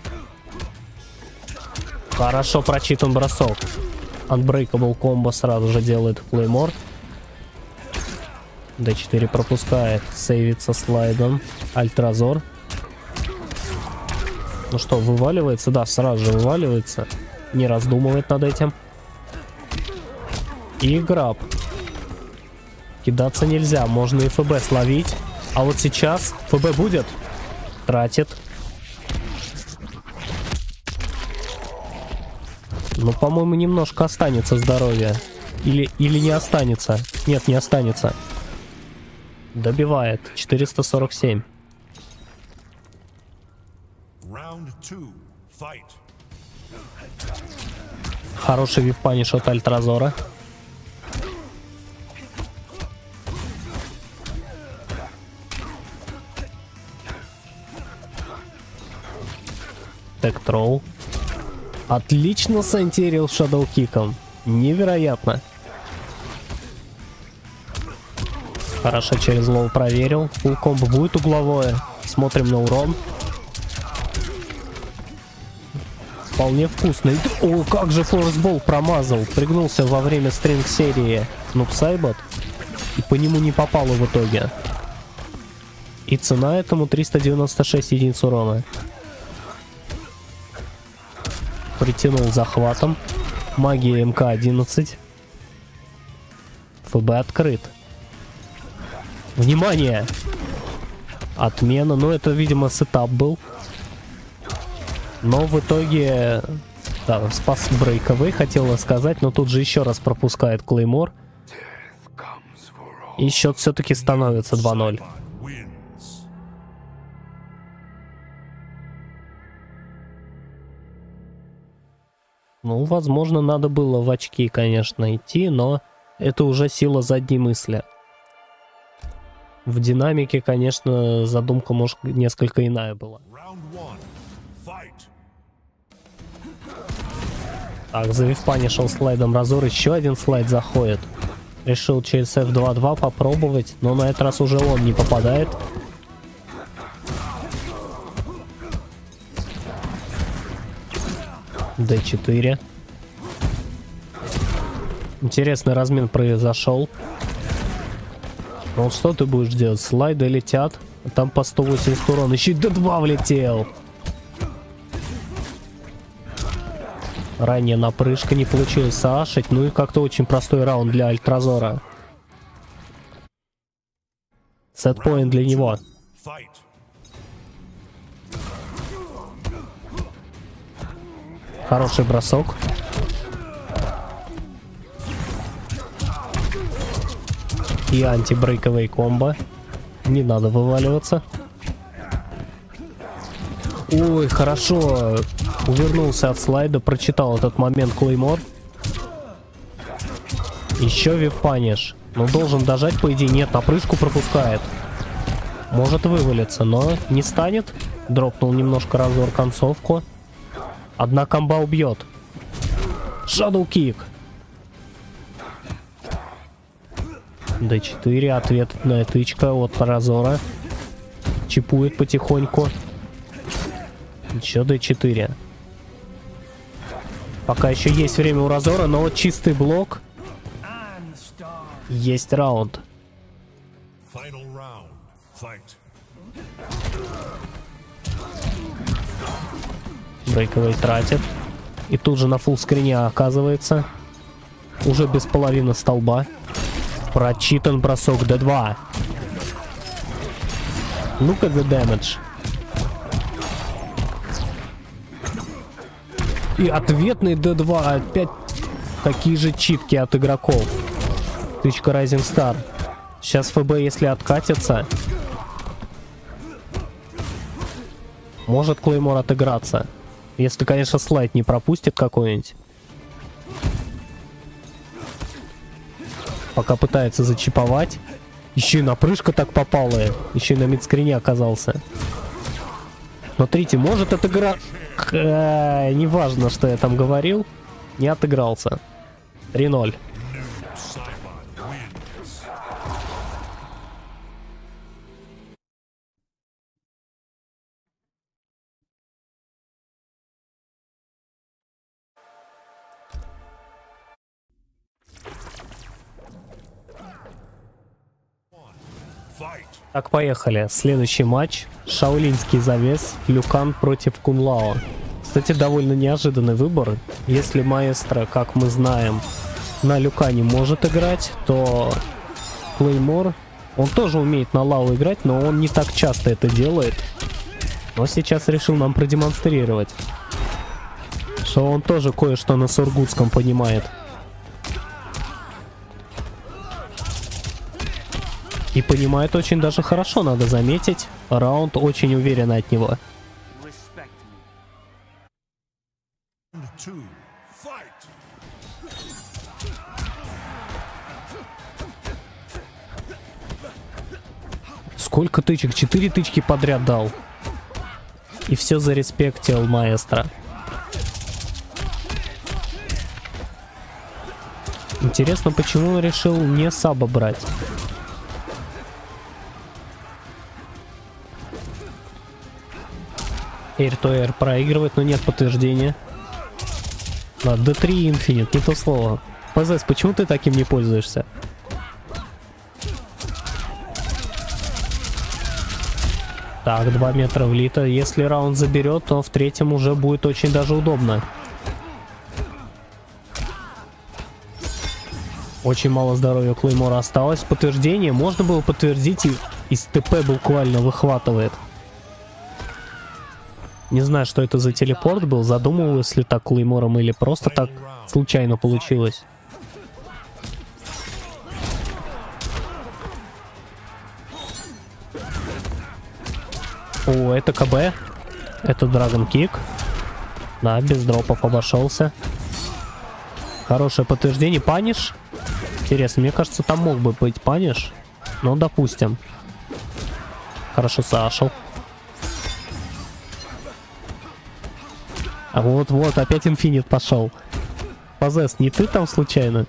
Хорошо прочитан бросок. Unbreakable комбо сразу же делает Клеймор. дэ четыре пропускает, сейвится слайдом. Альтразор. Ну что, вываливается? Да, сразу же вываливается. Не раздумывает над этим. И граб. Кидаться нельзя, можно и ФБ словить. А вот сейчас ФБ будет. Тратит. Ну, по-моему, немножко останется здоровья. Или, или не останется. Нет, не останется. Добивает. четыреста сорок семь. Хороший вип-паниш от Альтразора. Тек-троу. Отлично сантирил шадоу-киком. Невероятно. Хорошо через лоу проверил. Фулл комбо будет угловое. Смотрим на урон. Вполне вкусный. О, как же форсбол промазал. Пригнулся во время стринг-серии Нубсайбот. И по нему не попало в итоге. И цена этому триста девяносто шесть единиц урона. Притянул захватом. Магия эм ка одиннадцать. ФБ открыт. Внимание! Отмена. Ну, это, видимо, сетап был. Но в итоге... Да, спас брейковый, хотела сказать, но тут же еще раз пропускает Клеймор. И счет все-таки становится два ноль. Ну, возможно, надо было в очки, конечно, идти, но это уже сила задней мысли. В динамике, конечно, задумка, может, несколько иная была. Так, завифпанишил слайдом Разор, еще один слайд заходит. Решил через эф два два попробовать, но на этот раз уже он не попадает. дэ четыре. Интересный размен произошел. Ну что ты будешь делать? Слайды летят. А там по сто восемьдесят урон. Еще и дэ два влетел. Ранее напрыжка не получилось саашить. Ну и как-то очень простой раунд для Альтразора. Сетпоинт для него. Хороший бросок. И антибрейковый комбо. Не надо вываливаться. Ой, хорошо. Увернулся от слайда, прочитал этот момент Клеймор. Еще вип-паниш. Но должен дожать, по идее. Нет, напрыжку пропускает. Может вывалиться, но не станет. Дропнул немножко Разор концовку. Одна комба убьет. Shadow Kick. дэ четыре. Ответная тычка от Разора. Чипует потихоньку. Еще дэ четыре. Пока еще есть время у Разора, но вот чистый блок. Есть раунд. Брейковый тратит. И тут же на фуллскрине оказывается. Уже без половины столба. Прочитан бросок дэ два. Look at the damage. И ответный дэ два. Опять такие же читки от игроков. Тычка Rising Star. Сейчас ФБ, если откатится, может Клеймор отыграться. Если, конечно, слайд не пропустит какой-нибудь. Пока пытается зачиповать. Еще и напрыжка так попала. Еще и на мидскрине оказался. Смотрите, может отыграть. Неважно, что я там говорил. Не отыгрался. три ноль. Так, поехали. Следующий матч. Шаолиньский завес. Люкан против Кунлао. Кстати, довольно неожиданный выбор. Если маэстро, как мы знаем, на Люкане может играть, то Клеймор, он тоже умеет на Лао играть, но он не так часто это делает. Но сейчас решил нам продемонстрировать. что он тоже кое-что на сургутском понимает. И понимает очень даже хорошо, надо заметить. Раунд очень уверенно от него. Сколько тычек? Четыре тычки подряд дал. И все зареспектил маэстро. Интересно, почему он решил не саба брать? Air to Air проигрывает, но нет подтверждения. Да, дэ три Infinite, не то слово. ПЗС, почему ты таким не пользуешься? Так, два метра влито. Если раунд заберет, то в третьем уже будет очень даже удобно. Очень мало здоровья Клеймора осталось. Подтверждение можно было подтвердить, и из ТП буквально выхватывает. Не знаю, что это за телепорт был, задумывалось ли так Клеймором или просто так случайно получилось. О, это КБ. Это Dragon Kick. Да, без дропов обошелся. Хорошее подтверждение. Паниш. Интересно, мне кажется, там мог бы быть паниш. Ну, допустим. Хорошо сашел. А вот-вот, опять Infinite пошел. Позес, не ты там случайно?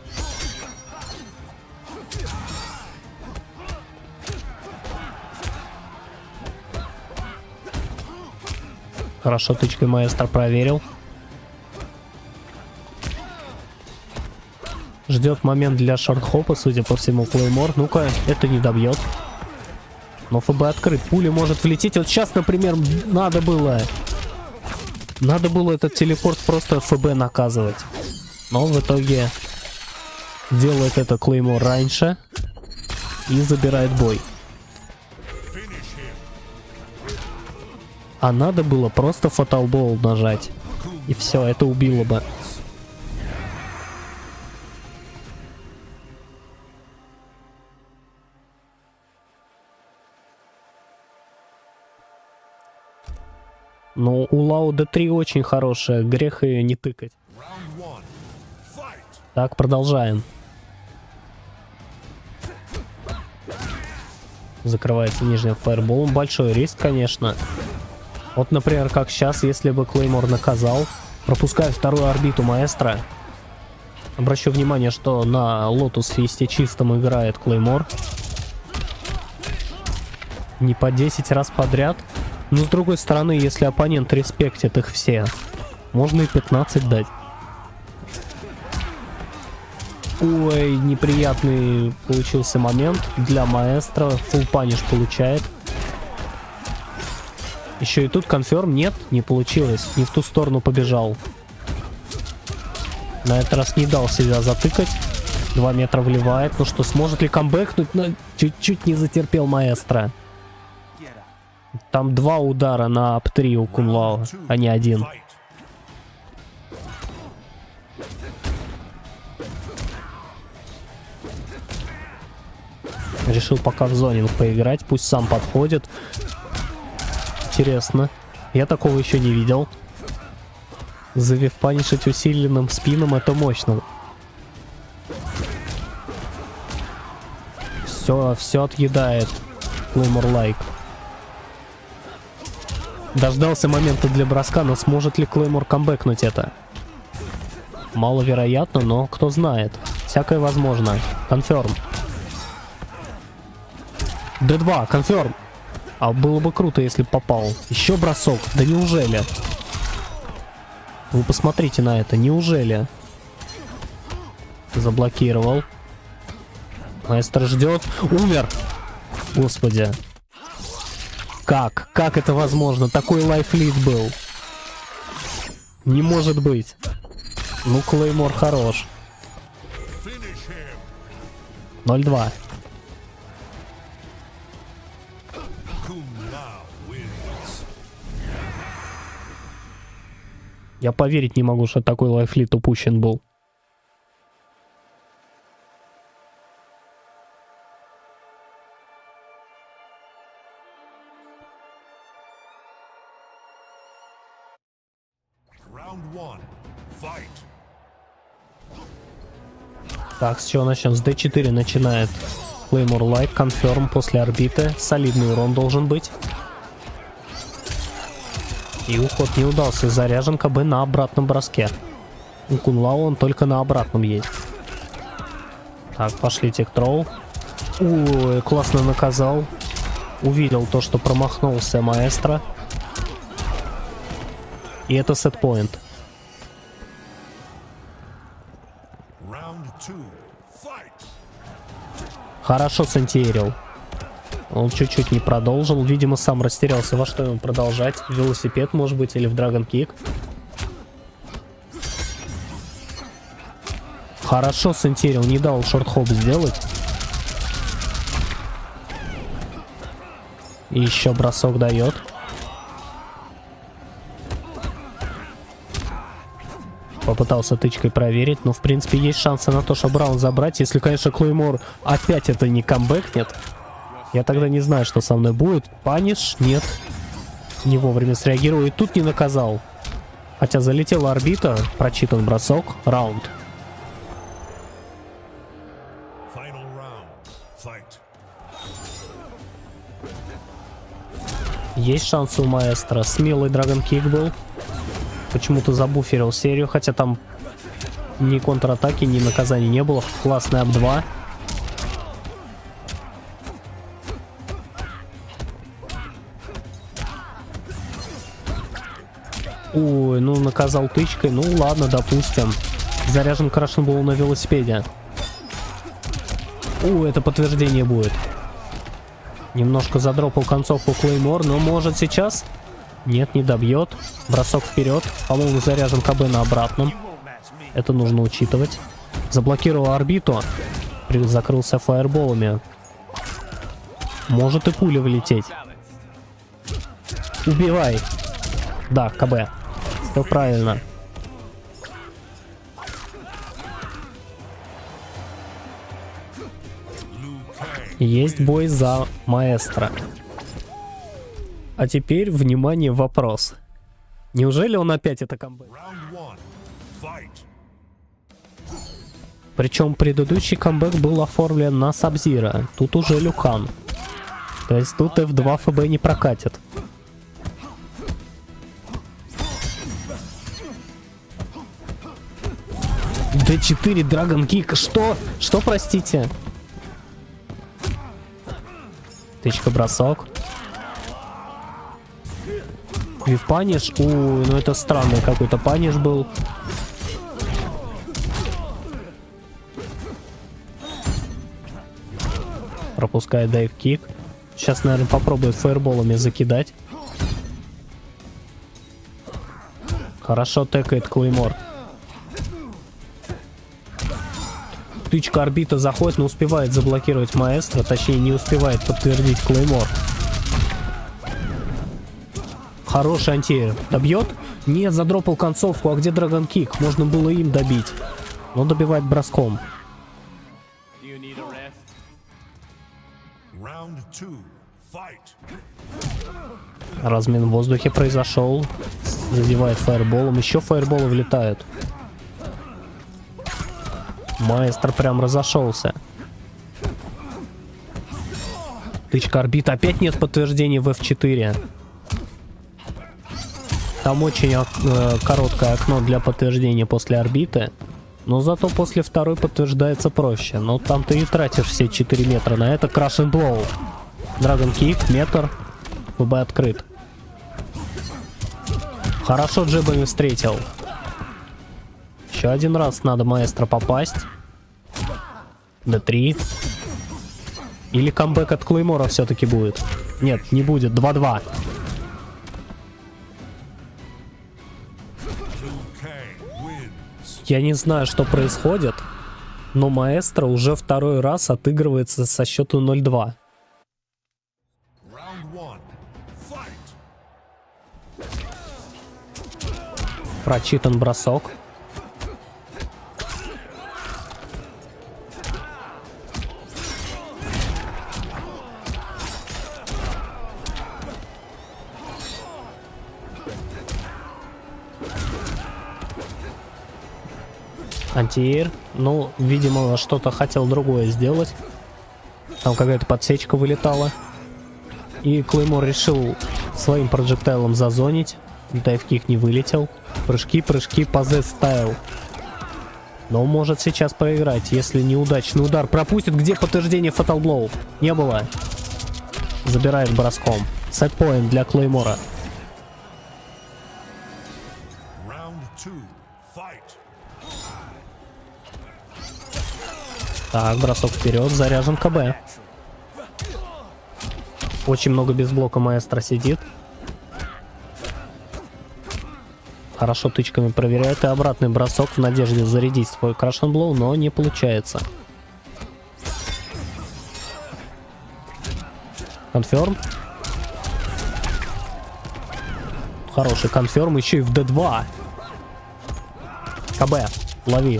Хорошо, тычкой маэстро проверил. Ждет момент для шортхопа, судя по всему, Клеймор. Ну-ка, это не добьет. Но ФБ открыт. Пуля может влететь. Вот сейчас, например, надо было... Надо было этот телепорт просто ФБ наказывать. Но в итоге делает это Клеймор раньше и забирает бой. А надо было просто фаталбол нажать. И все, это убило бы. Но у Лао дэ три очень хорошая, грех ее не тыкать. Так, продолжаем. Закрывается нижним фаерболом. Большой риск, конечно. Вот, например, как сейчас, если бы Клеймор наказал, пропуская вторую орбиту маэстро. Обращу внимание, что на Лотус Фисте чистом играет Клеймор. Не по десять раз подряд. Но с другой стороны, если оппонент респектит их все, можно и пятнадцать дать. Ой, неприятный получился момент для маэстро. Фулл паниш получает. Еще и тут конферм. Нет, не получилось. Не в ту сторону побежал. На этот раз не дал себя затыкать. Два метра вливает. Ну что, сможет ли камбэкнуть? Но чуть-чуть не затерпел маэстро. Там два удара на ап три у Кунлао, а не один. Решил пока в зоне поиграть, пусть сам подходит. Интересно. Я такого еще не видел. Завивпанишить усиленным спином — это мощно. Все, все отъедает Клеймор лайк. Дождался момента для броска, но сможет ли Клеймор камбэкнуть это? Маловероятно, но кто знает. Всякое возможно. Конферм. дэ два, конферм. А было бы круто, если бы попал. Еще бросок. Да неужели? Вы посмотрите на это. Неужели? Заблокировал. Маэстро ждет. Умер. Господи. Как? Как это возможно? Такой лайфлит был. Не может быть. Ну, Клеймор хорош. ноль два. Я поверить не могу, что такой лайфлит упущен был. Так, с чего начнем? С дэ четыре начинает Claymore Light, Confirm после орбиты. Солидный урон должен быть. И уход не удался. Заряжен КБ на обратном броске. У Кунлау он только на обратном есть. Так, пошли тек-троу. Ой, классно наказал. Увидел то, что промахнулся маэстро. И это сетпоинт. Хорошо сантиерил. Он чуть-чуть не продолжил. Видимо, сам растерялся, во что ему продолжать. В велосипед, может быть, или в Dragon Kick. Хорошо сантиерил. Не дал шорт-хоп сделать. И еще бросок дает. Попытался тычкой проверить, но в принципе есть шансы на то, что Браун забрать. Если, конечно, Клеймор опять это не камбэкнет, я тогда не знаю, что со мной будет. Паниш? Нет. Не вовремя среагировал и тут не наказал. Хотя залетела орбита, прочитан бросок, раунд. Есть шансы у маэстро. Смелый Dragon Kick был. Почему-то забуферил серию, хотя там ни контратаки, ни наказаний не было. Классный ап два. Ой, ну наказал тычкой. Ну ладно, допустим. Заряжен крашенбол на велосипеде. Ой, это подтверждение будет. Немножко задропал концовку Клеймор, но может сейчас... Нет, не добьет. Бросок вперед. По-моему, заряжен КБ на обратном. Это нужно учитывать. Заблокировал орбиту. Закрылся фаерболами. Может и пуля влететь. Убивай. Да, КБ. Все правильно. Есть бой за маэстро. А теперь, внимание, вопрос. Неужели он опять это камбэк? Причем предыдущий камбэк был оформлен на Сабзира. Тут уже Люкан. То есть тут эф два эф бэ не прокатит. дэ четыре Dragon Kick. Что? Что, простите? Тычка-бросок. Вив паниш. Ой, ну это странный какой-то паниш был. Пропускает дайв-кик. Сейчас, наверное, попробует фаерболами закидать. Хорошо тэкает Клеймор. Тычка орбита заходит, но успевает заблокировать маэстро. Точнее, не успевает подтвердить Клеймор. Хороший антиэр. Добьет? Нет, задропал концовку. А где Dragon Kick? Можно было им добить. Но добивает броском. Размен в воздухе произошел. Задевает фаерболом. Еще фаерболы влетают. Маэстро прям разошелся. Тычка орбита. Опять нет подтверждения в эф четыре. Там очень э, короткое окно для подтверждения после орбиты. Но зато после второй подтверждается проще. Но там ты и тратишь все четыре метра на это. Crash and Blow. Dragon Kick, метр. ФБ открыт. Хорошо джебами встретил. Еще один раз надо маэстро попасть. дэ три. Или камбэк от Клеймора все-таки будет. Нет, не будет. два-два. Я не знаю, что происходит, но маэстро уже второй раз отыгрывается со счету ноль-два. Прочитан бросок. Антиэйр. Ну, видимо, что-то хотел другое сделать. Там какая-то подсечка вылетала. И Клеймор решил своим проджектайлом зазонить. Дайвкик не вылетел. Прыжки, прыжки, позе стайл. Но может сейчас проиграть, если неудачный удар пропустит. Где подтверждение Fatal Blow? Не было. Забирает броском. Сетпоинт для Клеймора. Так, бросок вперед, заряжен КБ. Очень много без блока маэстро сидит. Хорошо тычками проверяет. И обратный бросок в надежде зарядить свой Crash and Blow, но не получается. Конферм. Хороший конферм, еще и в дэ два. КБ, лови.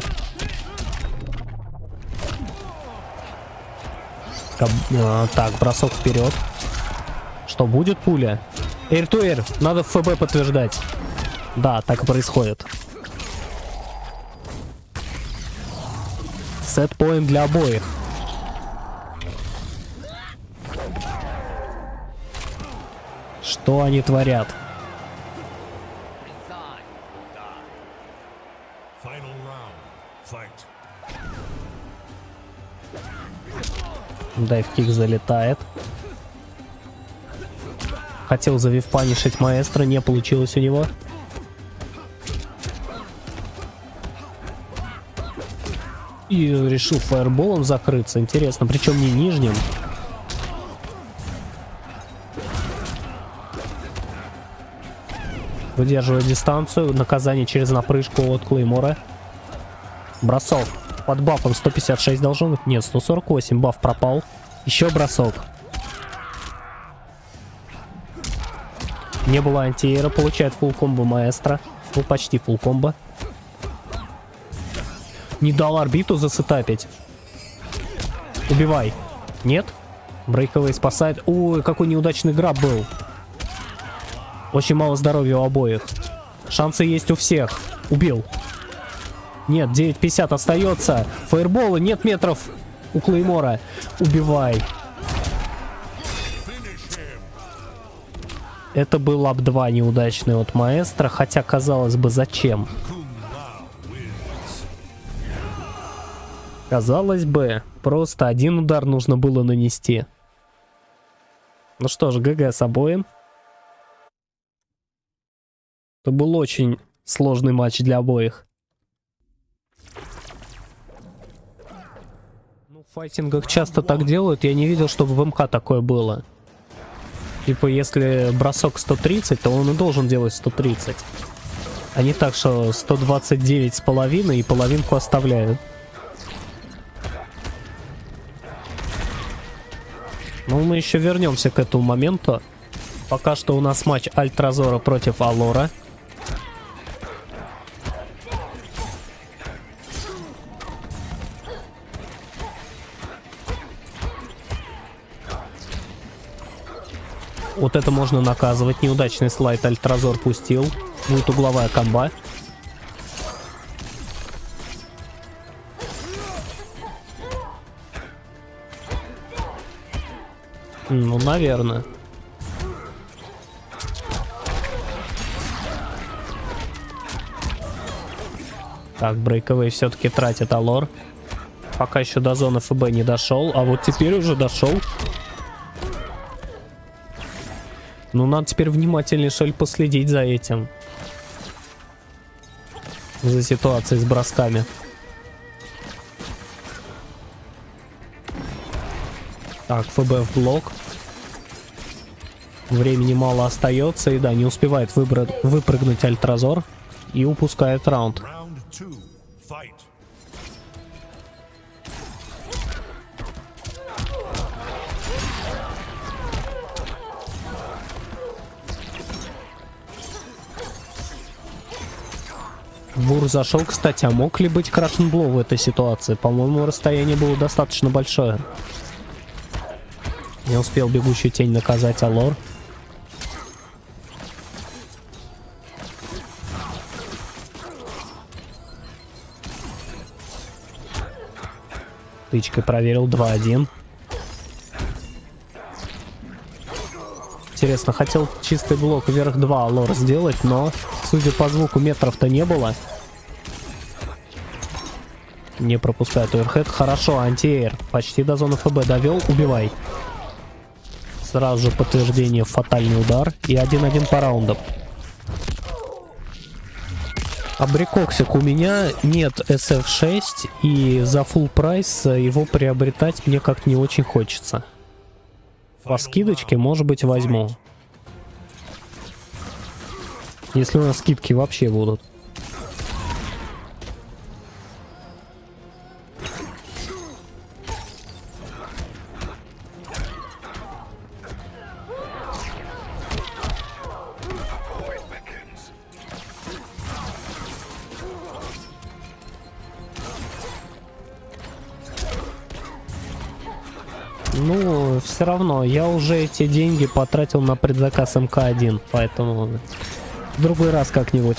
Каб... А, так, бросок вперед. Что, будет пуля? Эйр-ту-эйр, надо в ФБ подтверждать. Да, так и происходит. Сет-поинт для обоих. Что они творят? Дайв-кик залетает. Хотел завивпанишить маэстро, не получилось у него. И решил фаерболом закрыться. Интересно, причем не нижним. Выдерживая дистанцию. Наказание через напрыжку от Клеймора. Бросок. Под бафом сто пятьдесят шесть должен быть. Нет, сто сорок восемь. Баф пропал. Еще бросок. Не было антиэйра. Получает фулл комбо маэстро. Ну, почти фулл комбо. Не дал орбиту засетапить. Убивай. Нет? Брейковый спасает. Ой, какой неудачный граб был. Очень мало здоровья у обоих. Шансы есть у всех. Убил. Нет, девять пятьдесят остается. Фаербола, нет метров у Клеймора. Убивай. Это был ап два неудачный от маэстро. Хотя, казалось бы, зачем? Казалось бы, просто один удар нужно было нанести. Ну что ж, ГГ с обоим. Это был очень сложный матч для обоих. Ну, в файтингах часто так делают. Я не видел, чтобы в МК такое было. Типа, если бросок сто тридцать, то он и должен делать сто тридцать. А не так, что сто двадцать девять с половиной и половинку оставляют. Ну, мы еще вернемся к этому моменту. Пока что у нас матч Альтразора против Алора. Вот это можно наказывать. Неудачный слайд Альтразор пустил. Будет угловая комба. Ну, наверное. Так, брейковый все-таки тратит Алор. Пока еще до зоны ФБ не дошел. А вот теперь уже дошел. Ну, надо теперь внимательнее, что ли, последить за этим. За ситуацией с бросками. Так, ФБ в блок. Времени мало остается. И да, не успевает выбра- выпрыгнуть Альтразор. И упускает раунд. Бур зашел, кстати, а мог ли быть крашенблоу в этой ситуации? По-моему, расстояние было достаточно большое. Не успел бегущую тень наказать Алор. Тычкой проверил два один. Интересно, хотел чистый блок вверх два Алор сделать, но, судя по звуку, метров-то не было. Не пропускает оверхед. Хорошо, антиэйр. Почти до зоны ФБ довел. Убивай. Сразу же подтверждение, фатальный удар. И один один по раундам. Абрикоксик у меня нет эс эф шесть, и за full прайс его приобретать мне как не очень хочется. По скидочке, может быть, возьму. Если у нас скидки вообще будут. Ну, все равно, я уже эти деньги потратил на предзаказ эм ка один, поэтому в другой раз как-нибудь.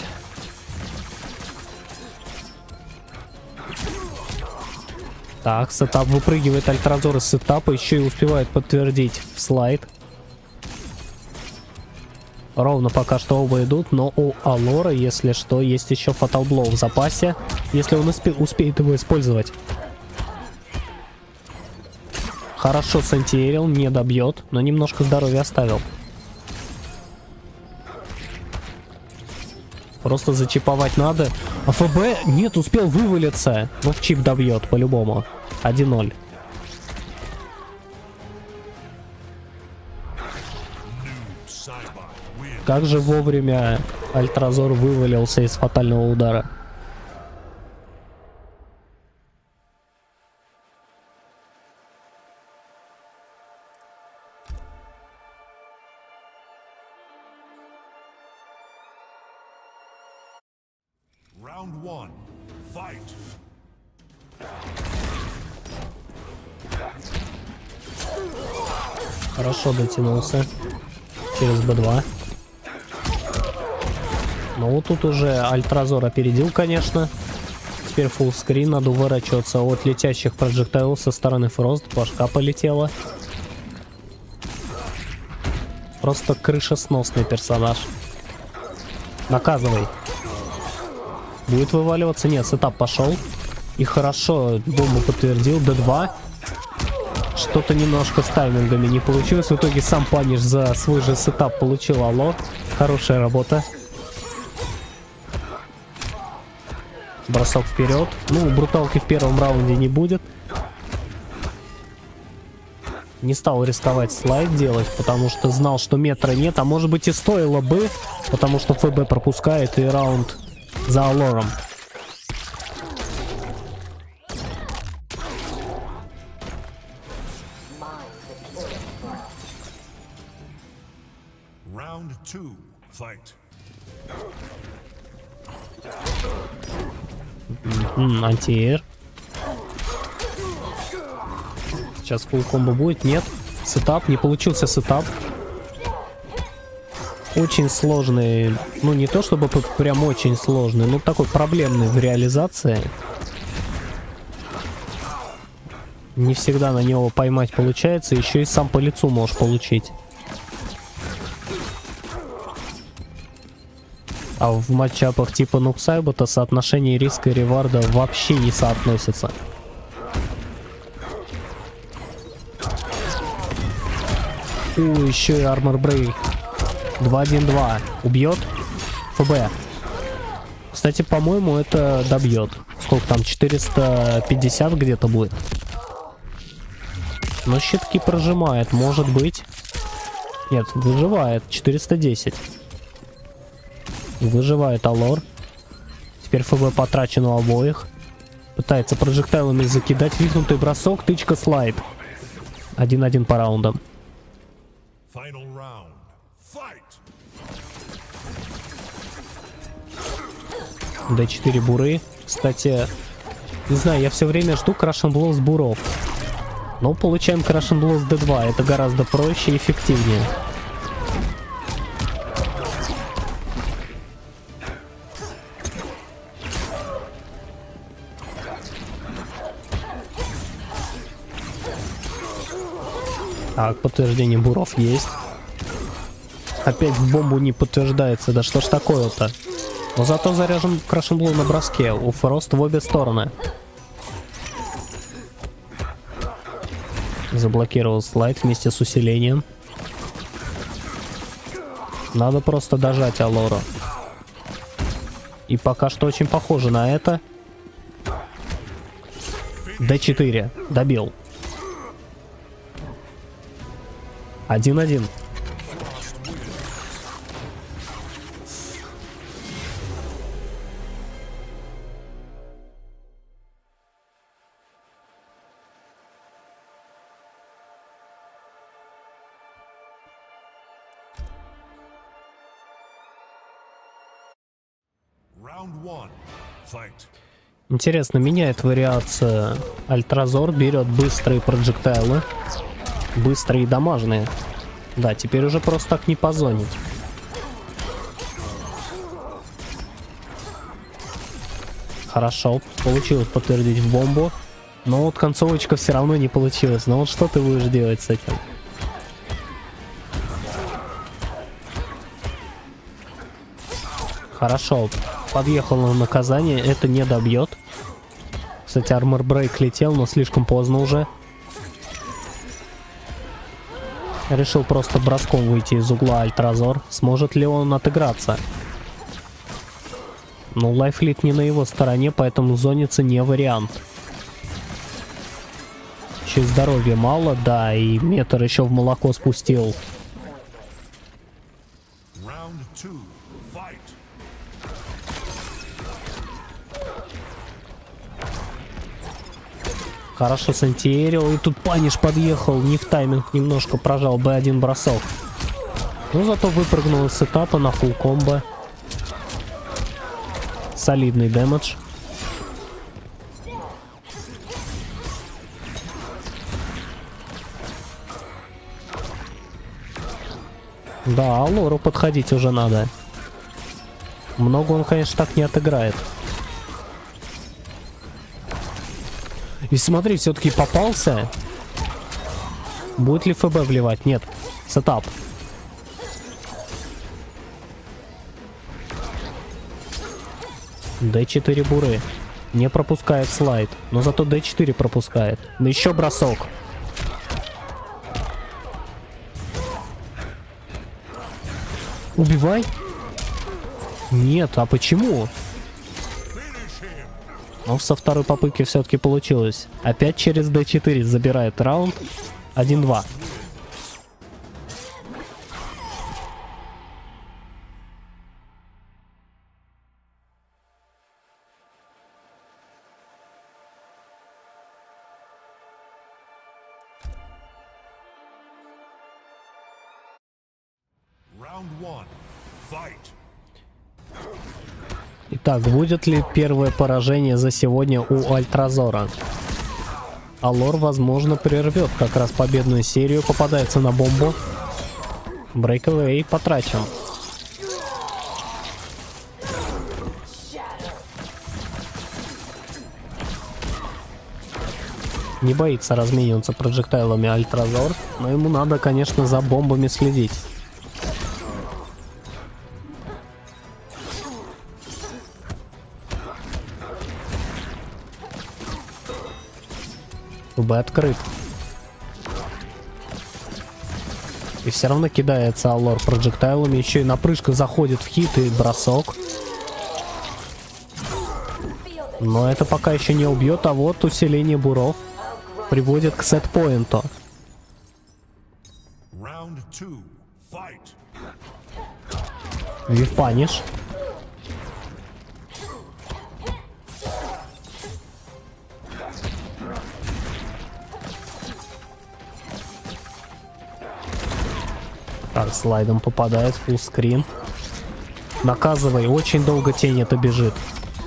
Так, сетап выпрыгивает Альтразор из сетапа, еще и успевает подтвердить в слайд. Ровно пока что оба идут, но у Алора, если что, есть еще Fatal Blow в запасе, если он успе успеет его использовать. Хорошо, с антиэрил, не добьет, но немножко здоровья оставил. Просто зачиповать надо. А ФБ нет, успел вывалиться. Но в чип добьет по-любому. один ноль. Как же вовремя Альтразор вывалился из фатального удара. Round one, fight. Хорошо дотянулся через бэ два. Но вот тут уже Альтразор опередил, конечно. Теперь фуллскрин, надо уворачиваться от летящих проджектайлов со стороны Фрост. Башка полетела. Просто крышесносный персонаж. Наказывай. Будет вываливаться? Нет, сетап пошел. И хорошо, бомбу подтвердил. дэ два. Что-то немножко с таймингами не получилось. В итоге сам паниш за свой же сетап получил Алор. Хорошая работа. Бросок вперед. Ну, бруталки в первом раунде не будет. Не стал рисковать слайд делать, потому что знал, что метра нет. А может быть и стоило бы, потому что ФБ пропускает и раунд за Алором. Round two, fight. Mm, антиэр. Сейчас фулл комбо будет. Нет. Сетап. Не получился сетап. Очень сложный. Ну, не то чтобы прям очень сложный, но такой проблемный в реализации. Не всегда на него поймать получается. Еще и сам по лицу можешь получить. А в матчапах типа Нуксайбота соотношение риска и реварда вообще не соотносится. У, еще и армор брейк. два один два. Убьет. ФБ. Кстати, по-моему, это добьет. Сколько там? четыреста пятьдесят где-то будет. Но щитки прожимает. Может быть. Нет, выживает. четыреста десять. Выживает Алор. Теперь ФБ потрачен у обоих. Пытается прожектайлами закидать. Вихнутый бросок. Тычка, слайд. один один по раундам. дэ четыре буры. Кстати, не знаю, я все время жду Crushing Blow с буров. Но получаем Crushing Blow с дэ два. Это гораздо проще и эффективнее. Так, подтверждение буров есть. Опять в бомбу не подтверждается. Да что ж такое-то? Но зато заряжен Crushing Blow на броске. У Фрост в обе стороны. Заблокировал слайд вместе с усилением. Надо просто дожать Алору. И пока что очень похоже на это. дэ четыре. Добил. один-один. Round one. Fight. Интересно, меняет вариация. Альтразор берет быстрые проджектайлы. Быстрые и дамажные. Да, теперь уже просто так не позонить. Хорошо, получилось подтвердить в бомбу. Но вот концовочка все равно не получилась. Но вот что ты будешь делать с этим? Хорошо, подъехал на наказание, это не добьет. Кстати, Armor Break летел, но слишком поздно уже. Решил просто броском выйти из угла Альтразор. Сможет ли он отыграться? Ну, лайфлит не на его стороне, поэтому зониться не вариант. Еще и здоровья мало, да, и метр еще в молоко спустил. Round two. Fight. Хорошо с антиэрио, и тут Паниш подъехал, не в тайминг немножко, прожал бэ один бросок. Но зато выпрыгнул из сетапа на фулл комбо. Солидный дэмэдж. Да, Алору подходить уже надо. Много он, конечно, так не отыграет. И смотри, все-таки попался. Будет ли эф бэ вливать? Нет. Сетап. дэ четыре буры. Не пропускает слайд. Но зато дэ четыре пропускает. Но еще бросок. Убивай. Нет, а почему? Но со второй попытки все-таки получилось. Опять через дэ четыре забирает раунд. один-два. Round one. Fight. Итак, будет ли первое поражение за сегодня у Альтразора? Алор, возможно, прервет как раз победную серию. Попадается на бомбу. Брейкавей потрачен. Не боится размениваться проджектайлами Альтразор, но ему надо, конечно, за бомбами следить. Бы открыт. И все равно кидается Алор проджектайлами. Еще и на прыжку заходит в хит и бросок. Но это пока еще не убьет, а вот усиление буров приводит к сетпоинту. Випаниш. Так, слайдом попадает, фуллскрин. Наказывай, очень долго тень это бежит.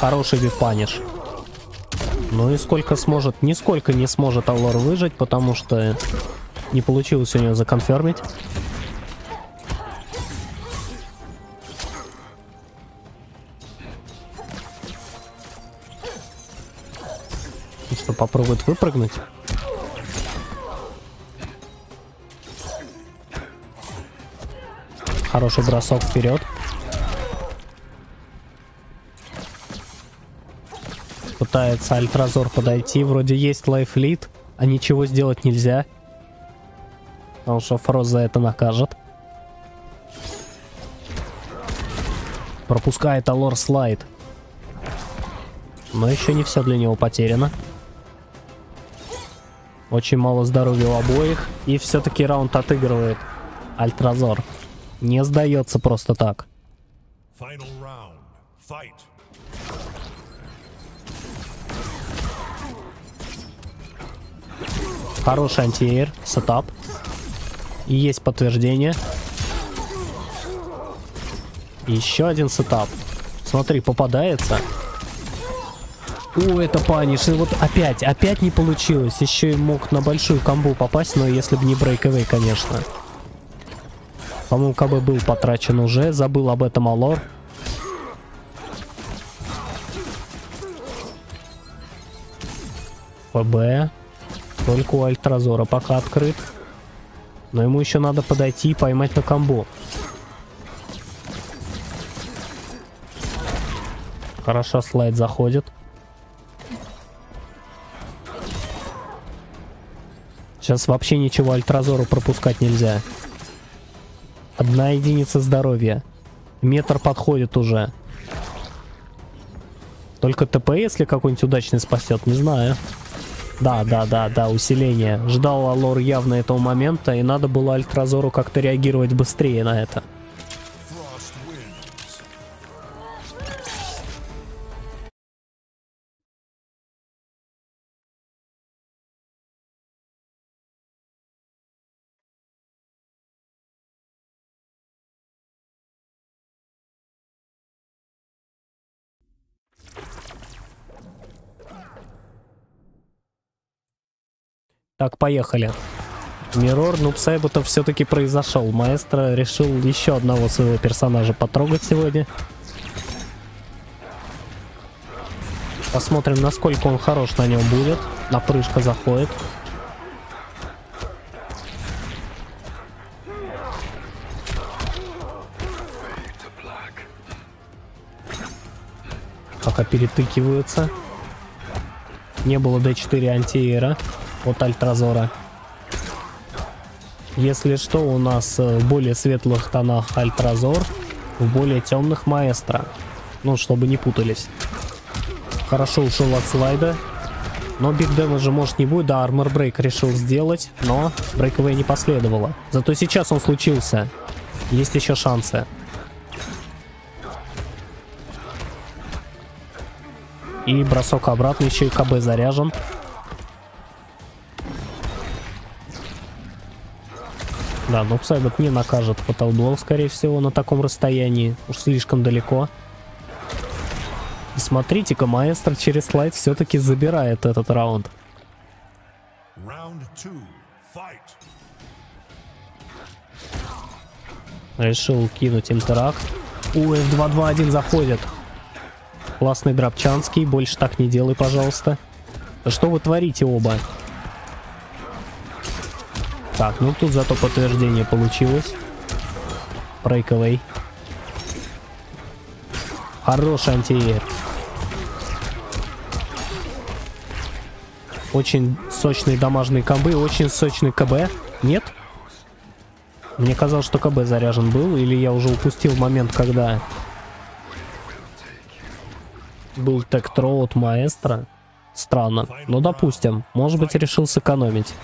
Хороший вип-паниш. Ну и сколько сможет, нисколько не сможет Аллор выжить, потому что не получилось у нее законфермить. И что, попробует выпрыгнуть? Хороший бросок вперед. Пытается Альтразор подойти. Вроде есть лайфлит, а ничего сделать нельзя. Потому что Фрост за это накажет. Пропускает Аллор слайд. Но еще не все для него потеряно. Очень мало здоровья у обоих. И все-таки раунд отыгрывает Альтразор. Не сдается просто так. Final round. Fight. Хороший антиэйр, сетап. И есть подтверждение. Еще один сетап. Смотри, попадается. О, это паниш. И вот опять, опять не получилось. Еще и мог на большую комбу попасть, но если бы не брейкэвэй, конечно. По-моему, КБ был потрачен уже. Забыл об этом Аллор. ФБ. Только у Альтразора пока открыт. Но ему еще надо подойти и поймать на комбо. Хорошо, слайд заходит. Сейчас вообще ничего Альтразору пропускать нельзя. Одна единица здоровья. Метр подходит уже. Только ТП, если какой-нибудь удачный спасет, не знаю. Да, да, да, да, усиление. Ждал Аллор явно этого момента, и надо было Альтразору как-то реагировать быстрее на это. Так, поехали. Миррор, нубсайбута все-таки произошел. Маэстро решил еще одного своего персонажа потрогать сегодня. Посмотрим, насколько он хорош на нем будет. Напрыжка заходит. Пока перетыкиваются. Не было дэ четыре антиэйра от Альтразора. Если что, у нас в более светлых тонах Альтразор, в более темных Маэстро. Ну, чтобы не путались. Хорошо ушел от слайда. Но биг дэмэджа может не будет. Да, армор брейк решил сделать, но брейковая не последовало. Зато сейчас он случился. Есть еще шансы. И бросок обратно, еще и КБ заряжен. Да, но Псайбот не накажет фаталблоу, скорее всего, на таком расстоянии. Уж слишком далеко. И смотрите-ка, Маэстро через слайд все-таки забирает этот раунд. Решил кинуть интеракт. У, эф два два один заходит. Классный Дропчанский. Больше так не делай, пожалуйста. Да что вы творите оба? Так, ну тут зато подтверждение получилось. Брейковый. Хороший антиэйр. Очень сочные дамажные комбы, очень сочный КБ. Нет? Мне казалось, что КБ заряжен был, или я уже упустил момент, когда был тек-троу от Маэстро. Странно. Но допустим, может быть, решил сэкономить.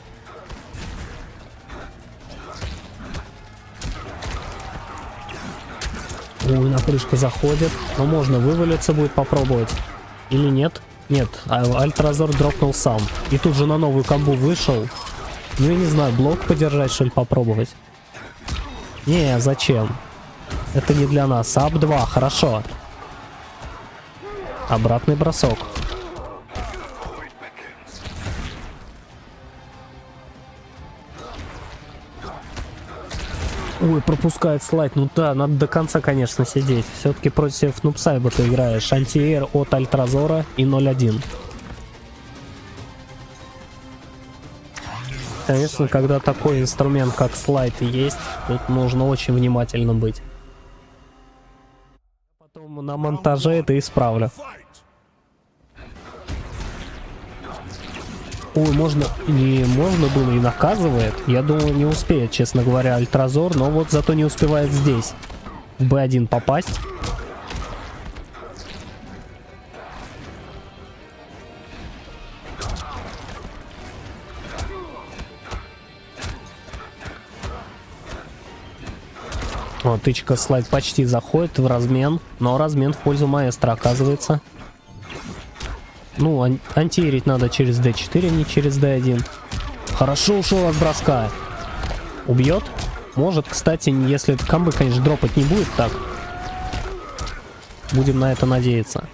Ой, напрыжка заходит. Но можно вывалиться будет попробовать. Или нет? Нет, Альтразор дропнул сам. И тут же на новую комбу вышел. Ну, я не знаю, блок подержать, что ли, попробовать? Не, зачем? Это не для нас. ап два, хорошо. Обратный бросок. Ой, пропускает слайд. Ну да, надо до конца, конечно, сидеть. Все-таки против Нубсайба ты играешь. Антиэйр от Альтразора и ноль один. Конечно, когда такой инструмент, как слайд, есть, тут нужно очень внимательно быть. Потом на монтаже это исправлю. Ой, можно, не можно было и наказывает. Я думаю, не успеет, честно говоря, Альтразор, но вот зато не успевает здесь в бэ один попасть. О, тычка слайд почти заходит в размен, но размен в пользу маэстро оказывается. Ну, ан антиэрить надо через дэ четыре, не через дэ один. Хорошо ушел от броска. Убьет? Может, кстати, если комбы, конечно, дропать не будет так. Будем на это надеяться.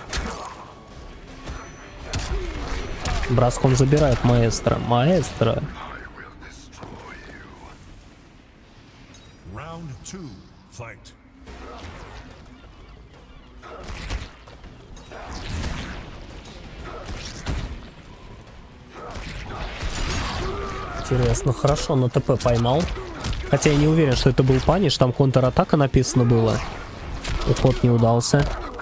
Броском забирает маэстро. Маэстро. Round two, fight. Интересно, хорошо, на ТП поймал. Хотя я не уверен, что это был паниш, там контратака написано было. Уход не удался.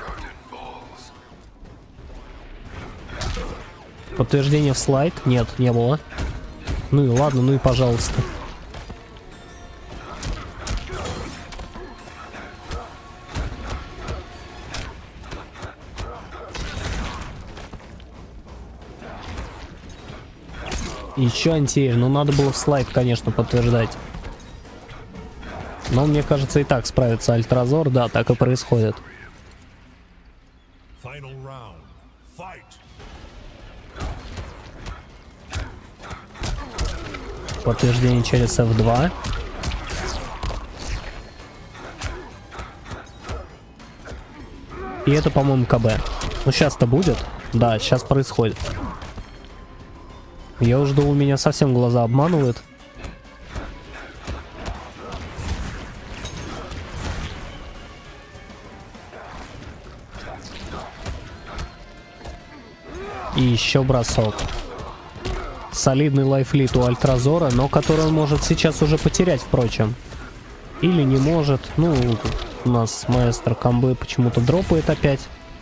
Подтверждение в слайд? Нет, не было. Ну и ладно, ну и пожалуйста. Еще антиэль. Ну, надо было в слайд, конечно, подтверждать. Но мне кажется, и так справится Альтразор. Да, так и происходит. Подтверждение через эф два. И это, по-моему, ка бэ. Ну, сейчас-то будет. Да, сейчас происходит. Я уже думал, меня совсем глаза обманывают. И еще бросок. Солидный лайфлит у Альтразора, но который он может сейчас уже потерять, впрочем. Или не может. Ну, у нас маэстро комбы почему-то дропает опять.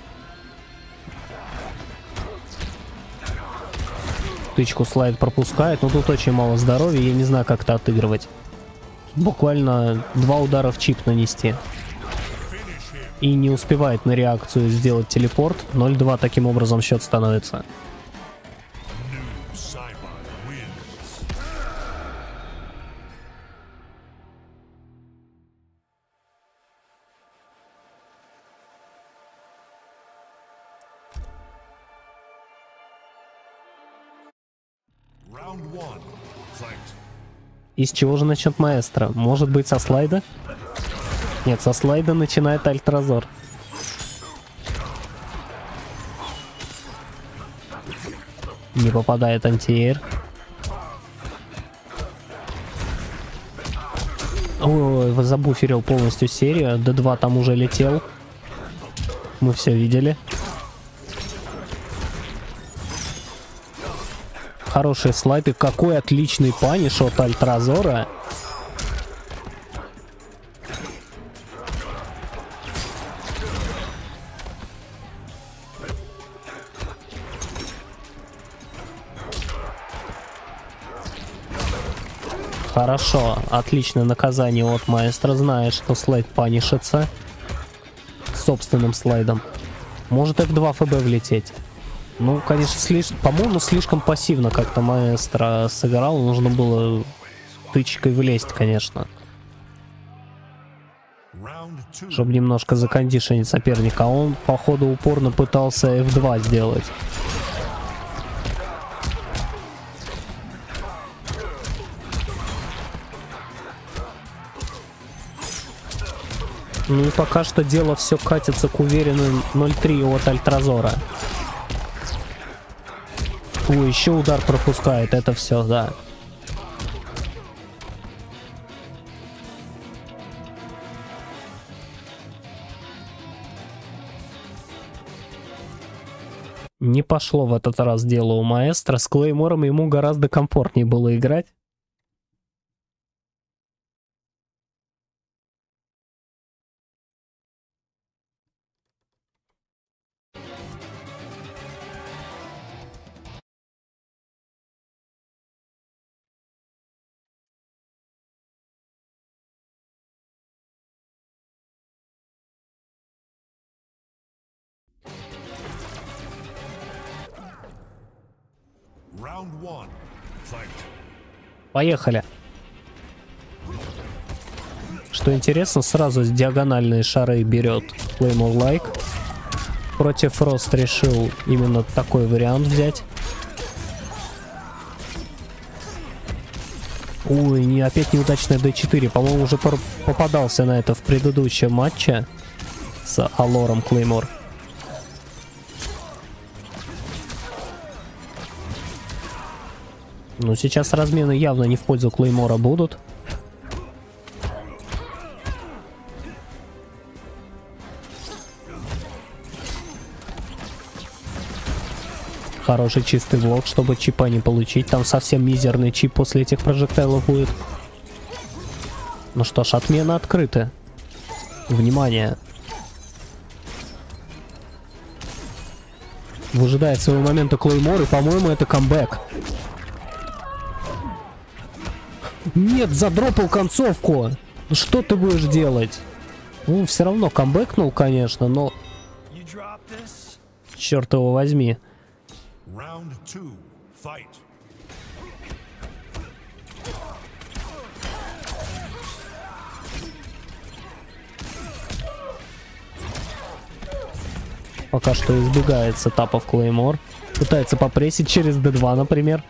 Тычку слайд пропускает, но тут очень мало здоровья, я не знаю, как это отыгрывать. Буквально два удара в чип нанести. И не успевает на реакцию сделать телепорт. ноль два таким образом счет становится. И с чего же начнет маэстро? Может быть, со слайда? Нет, со слайда начинает Альтразор. Не попадает антиэйр. Ой, забуферил полностью серию. дэ два там уже летел. Мы все видели. Хорошие слайды. Какой отличный паниш от Альтразора. Хорошо. Отличное наказание от маэстро. Знает, что слайд панишится собственным слайдом. Может эф два эф бэ влететь. Ну, конечно, слишком, по-моему, слишком пассивно как-то маэстро сыграл. Нужно было тычкой влезть, конечно. Чтобы немножко закондишенить соперника. А он, походу, упорно пытался эф два сделать. Ну и пока что дело все катится к уверенным ноль три от Альтразора. Ой, еще удар пропускает, это все, да. Не пошло в этот раз дело у маэстро. С Клеймором ему гораздо комфортнее было играть. Round one. Fight. Поехали. Что интересно, сразу диагональные шары берет Claymore Like. Против Frost решил именно такой вариант взять. Ой, не, опять неудачная дэ четыре. По-моему, уже попадался на это в предыдущем матче с Алором Claymore. Ну, сейчас размены явно не в пользу Клеймора будут. Хороший чистый блок, чтобы чипа не получить. Там совсем мизерный чип после этих прожектайлов будет. Ну что ж, отмена открыта. Внимание. Выжидает своего момента Клеймор, и, по-моему, это камбэк. Нет, задропал концовку. Ну что ты будешь делать? Ну, все равно камбэкнул, конечно, но... Черт его возьми. Пока что избегает сетапов Клеймор. Пытается попрессить через дэ два, например.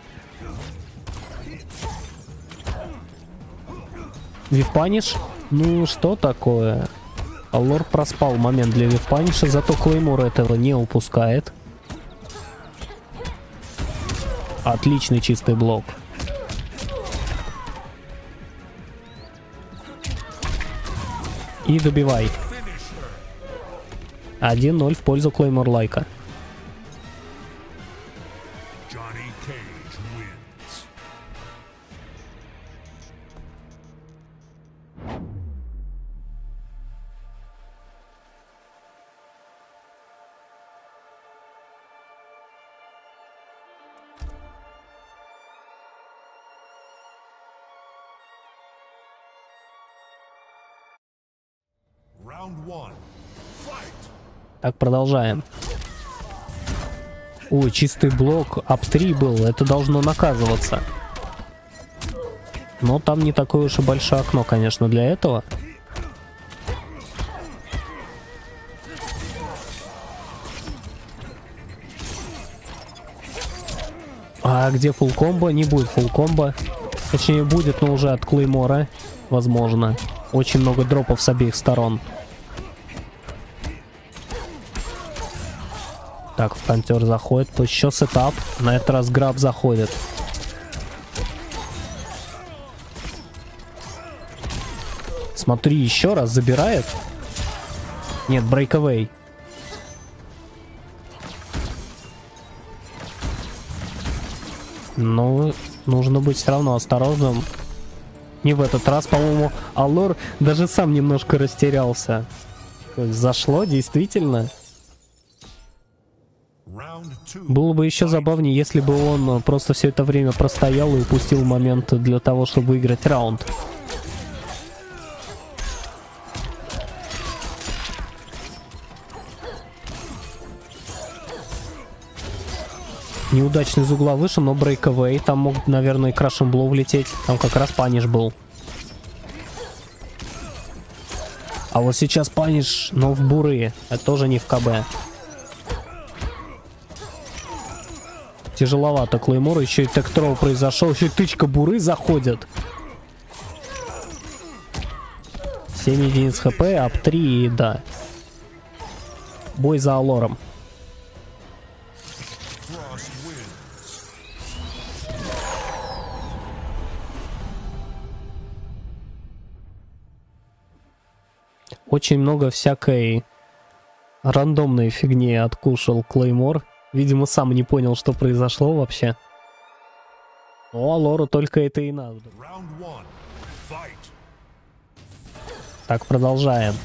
Вивпаниш? Ну, что такое? Алор проспал момент для Вивпаниша, зато Клеймор этого не упускает. Отличный чистый блок. И добивай. один ноль в пользу Клеймор Лайка. Так, продолжаем. Ой, чистый блок ап три был, это должно наказываться. Но там не такое уж и большое окно, конечно, для этого. А где фулл комбо? Не будет фулл комбо. Точнее, будет, но уже от Клеймора, возможно. Очень много дропов с обеих сторон. Так, в контер заходит, то еще сетап. На этот раз граб заходит. Смотри, еще раз забирает. Нет, брейкавей. Ну, нужно быть все равно осторожным. Не в этот раз, по-моему, Алор даже сам немножко растерялся. Зашло, действительно. Было бы еще забавнее, если бы он просто все это время простоял и упустил момент для того, чтобы выиграть раунд. Неудачно из угла вышел, но брейкавей. Там мог, наверное, и крашенблоу влететь. Там как раз паниш был. А вот сейчас паниш, но в буры. Это тоже не в КБ. Тяжеловато Клеймору. Еще и тек-троу произошел. Еще и тычка буры заходит. семь единиц хп, ап три и да. Бой за Алором. Frost wins. Очень много всякой рандомной фигни откушал Клеймор. Видимо, сам не понял, что произошло вообще. Ну, Алору только это и надо. Round one. Fight. Так, продолжаем.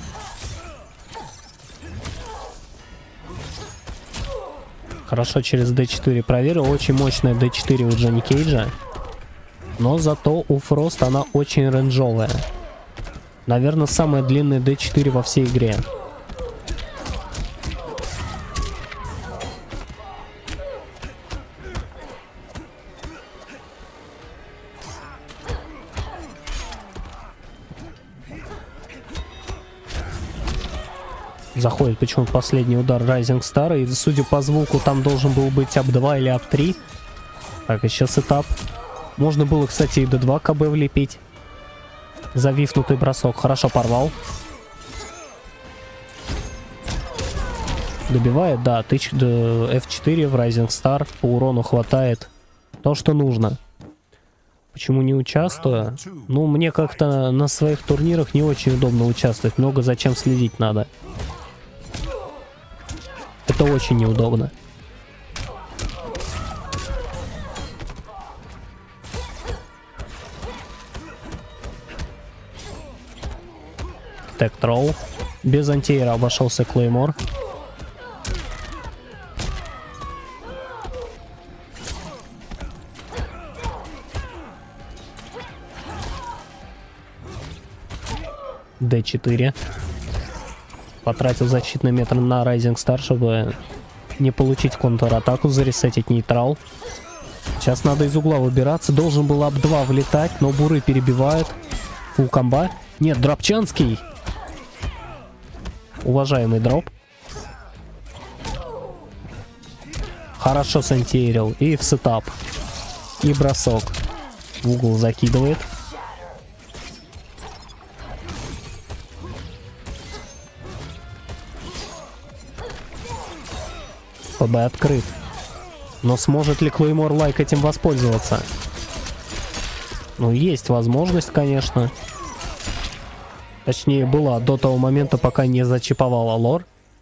Хорошо, через дэ четыре проверил. Очень мощная дэ четыре у Джонни Кейджа. Но зато у Фрост она очень рейнджовая. Наверное, самая длинная дэ четыре во всей игре. Заходит почему-то последний удар Rising Star. И судя по звуку, там должен был быть ап два или ап три. Так, еще сетап. Можно было, кстати, и дэ два ка бэ влепить. Завифнутый бросок. Хорошо порвал. Добивает, да. Тыч, эф четыре в Rising Star. По урону хватает. То, что нужно. Почему не участвую? Ну, мне как-то на своих турнирах не очень удобно участвовать. Много зачем следить надо. Это очень неудобно. Тек-тролл. Без антиэра обошелся Клеймор. дэ четыре. Потратил защитный метр на Rising Star, чтобы не получить контр-атаку, заресетить нейтрал. Сейчас надо из угла выбираться. Должен был ап два влетать, но буры перебивают. Фулл комба. Нет, дропчанский. Уважаемый дроп. Хорошо сантиэрил. И в сетап. И бросок. В угол закидывает. ФБ открыт. Но сможет ли Клеймор Лайк этим воспользоваться? Ну, есть возможность, конечно. Точнее, была до того момента, пока не зачиповал Алор.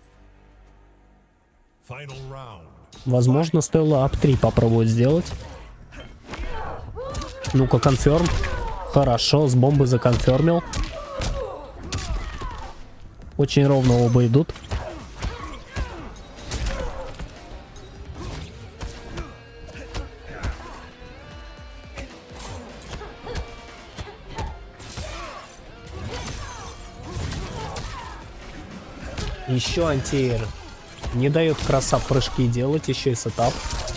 Возможно, стоило ап три попробовать сделать. Ну-ка, конферм. Хорошо, с бомбы законфермил. Очень ровно оба идут. Еще антиэр. Не дает красап прыжки делать, еще и сетап.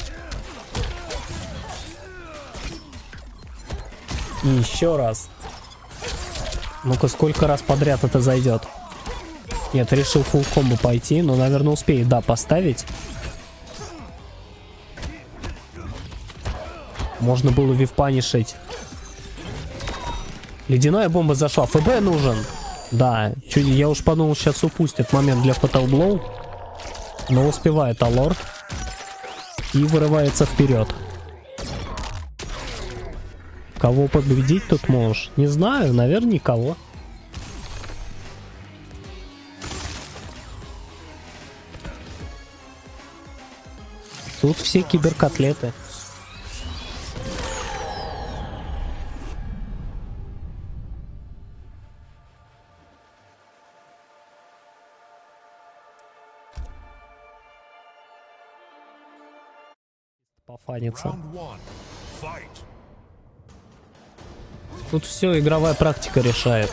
И еще раз. Ну-ка, сколько раз подряд это зайдет? Нет, решил фулл комбо пойти, но, наверное, успеет, да, поставить. Можно было вивпанишить. Ледяная бомба зашла. ФБ нужен. Да, чуть, я уж подумал, сейчас упустит момент для Fatal Blow. Но успевает Алор. И вырывается вперед. Кого победить тут можешь? Не знаю, наверное, никого. Тут все киберкотлеты. Пофанится. Тут все игровая практика решает.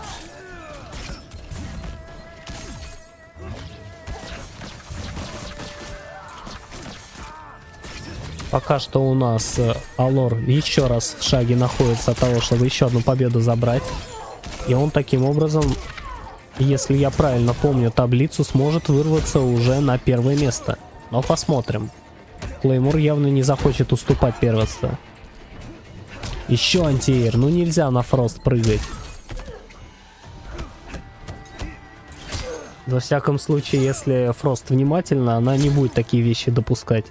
Пока что у нас Алор еще раз в шаге находится от того, чтобы еще одну победу забрать. И он таким образом, если я правильно помню таблицу, сможет вырваться уже на первое место. Но посмотрим. Клеймор явно не захочет уступать первенство. Еще антиэр. Ну нельзя на Фрост прыгать. Во всяком случае, если Фрост внимательна, она не будет такие вещи допускать.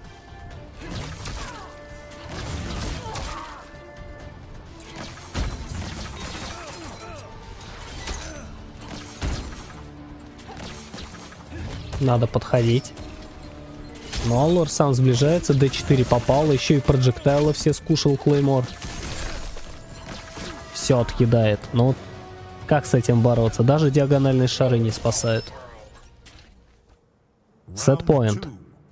Надо подходить. Ну, Аллор сам сближается, дэ четыре попал, еще и проджектайлы все скушал Клеймор. Все откидает. Ну, как с этим бороться? Даже диагональные шары не спасают. Сетпоинт.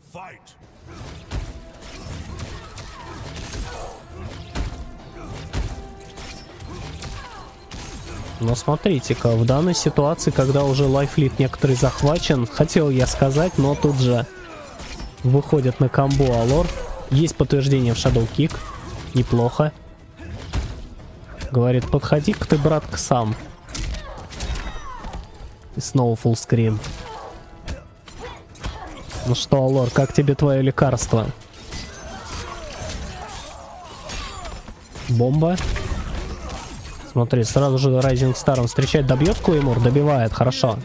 Но смотрите-ка, в данной ситуации, когда уже лайфлит некоторый захвачен, хотел я сказать, но тут же выходит на комбо Аллор. Есть подтверждение в Shadow Kick. Неплохо. Говорит, подходи-ка ты, братка, сам. И снова фуллскрин. Ну что, Аллор, как тебе твое лекарство? Бомба. Смотри, сразу же Rising Star встречает, добьет Клеймор, добивает, хорошо.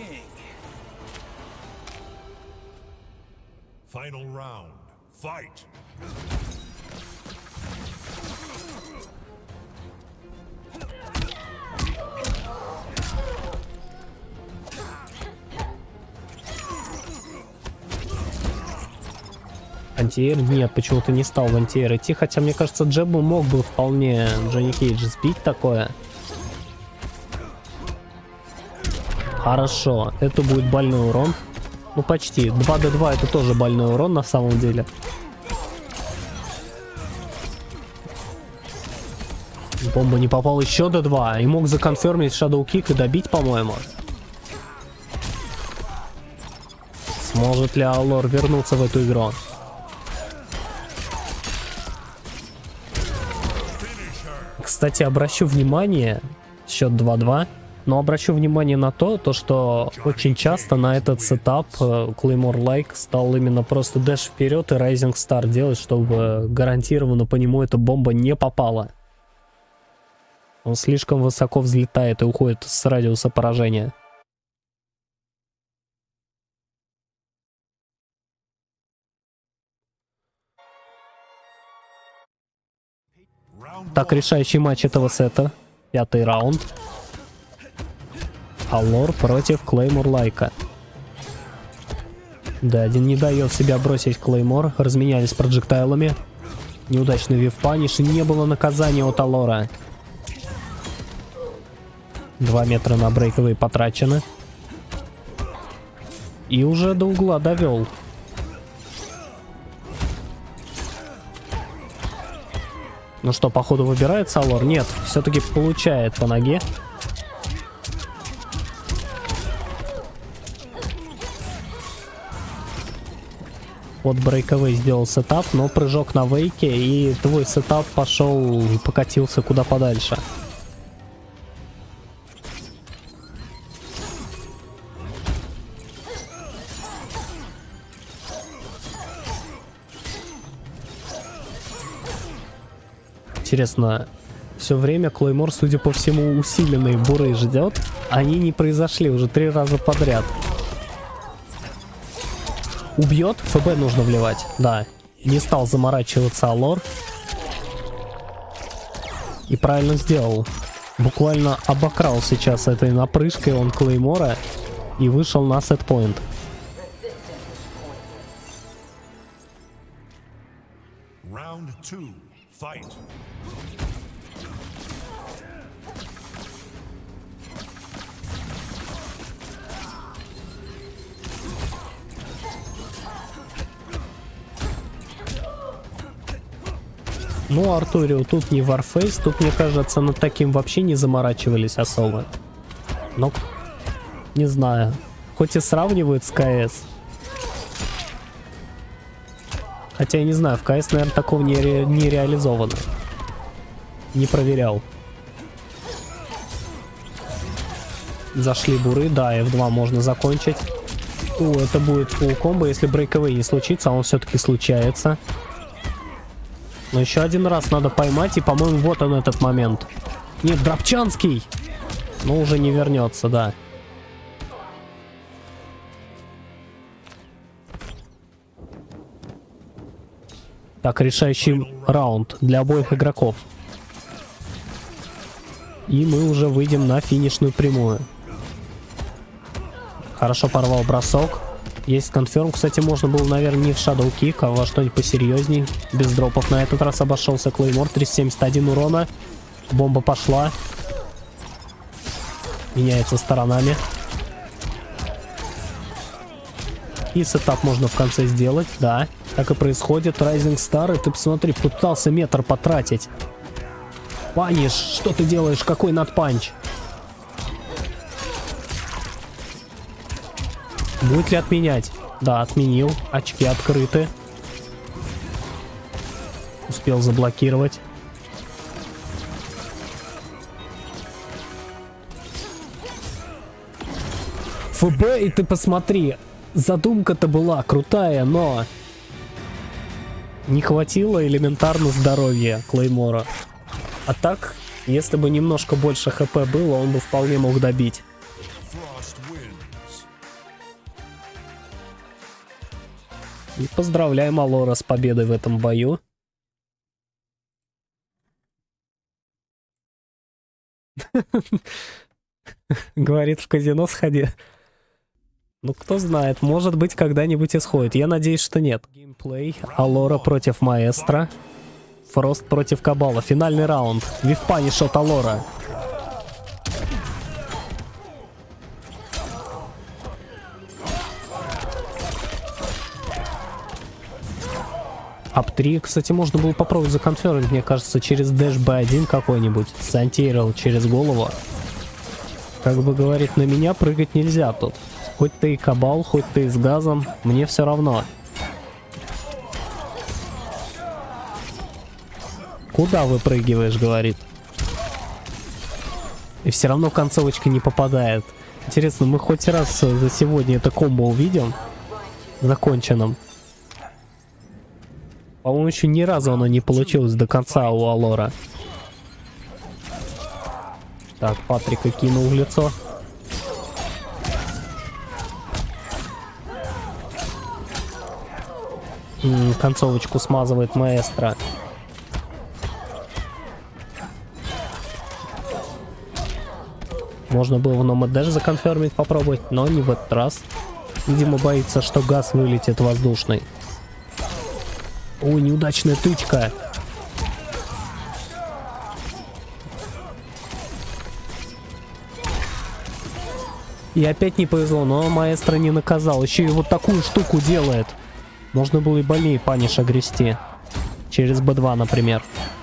Антиэр? Нет, почему-то не стал в антиэр идти, хотя мне кажется, Джебу мог бы вполне Джонни Кейдж сбить такое. Хорошо, это будет больной урон. Ну почти, два дэ два это тоже больной урон на самом деле. Бомба не попал, еще дэ два, и мог законфермить Shadow Kick и добить, по-моему. Сможет ли Аллор вернуться в эту игру? Кстати, обращу внимание, счет два-два, но обращу внимание на то, то, что очень часто на этот сетап Claymore Like стал именно просто дэш вперед и Rising Star делать, чтобы гарантированно по нему эта бомба не попала. Он слишком высоко взлетает и уходит с радиуса поражения. Так, решающий матч этого сета. Пятый раунд. Аллор против Claymore Лайка. Да, один не дает себя бросить Клеймор. Разменялись проджектайлами. Неудачный вивпаниш. И не было наказания от Аллора. Два метра на брейковые потрачены. И уже до угла довел. Ну что, походу выбирается Аллор? Нет, все-таки получает по ноге. Вот брейковый сделал сетап, но прыжок на вейке, и твой сетап пошел, покатился куда подальше. Интересно, все время Клеймор, судя по всему, усиленные буры ждет. Они не произошли уже три раза подряд. Убьет, ФБ нужно вливать. Да, не стал заморачиваться Аллор. И правильно сделал. Буквально обокрал сейчас этой напрыжкой он Клеймора и вышел на сетпоинт. Round two, fight. Ну, Артурио тут не Warface, тут, мне кажется, над таким вообще не заморачивались особо. Но, не знаю, хоть и сравнивают с КС. Хотя я не знаю, в КС, наверное, такого не, ре не реализовано. Не проверял. Зашли буры, да, эф два можно закончить. О, это будет фулл комбо, если брейковый не случится, а он все-таки случается. Но еще один раз надо поймать, и, по-моему, вот он этот момент. Нет, Дробчанский! Но уже не вернется, да. Так, решающий раунд для обоих игроков. И мы уже выйдем на финишную прямую. Хорошо порвал бросок. Есть конферм. Кстати, можно было, наверное, не в Shadow Kick, а во что-нибудь посерьезней. Без дропов на этот раз обошелся Клеймор. триста семьдесят один урона. Бомба пошла. Меняется сторонами. И сетап можно в конце сделать. Да, так и происходит. Rising Star, и ты посмотри, пытался метр потратить. Паниш, что ты делаешь? Какой надпанч? Будет ли отменять? Да, отменил. Очки открыты. Успел заблокировать. ФБ, и ты посмотри. Задумка-то была крутая, но не хватило элементарно здоровья Клеймора. А так, если бы немножко больше хп было, он бы вполне мог добить. И поздравляем Алора с победой в этом бою. Говорит, в казино сходи. Ну, кто знает, может быть, когда-нибудь исходит. Я надеюсь, что нет. Геймплей. Алора против Маэстро. Фрост против Кабала. Финальный раунд. Вивпаниш от Алора. ап три, кстати, можно было попробовать законфермить, мне кажется, через дэш би один какой-нибудь. С антиэрл через голову. Как бы говорит, на меня прыгать нельзя тут. Хоть ты и Кабал, хоть ты и с газом, мне все равно. Куда выпрыгиваешь, говорит. И все равно концовочка не попадает. Интересно, мы хоть раз за сегодня это комбо увидим? Законченным. По-моему, еще ни разу оно не получилось до конца у Алора. Так, Патрика кинул в лицо. М-м, концовочку смазывает Маэстро. Можно было в Номад Dash законфермить, попробовать, но не в этот раз. Видимо, боится, что газ вылетит воздушный. О, неудачная тычка. И опять не повезло, но Маэстро не наказал. Еще и вот такую штуку делает. Можно было и больнее Паниша грести. Через бэ два, например.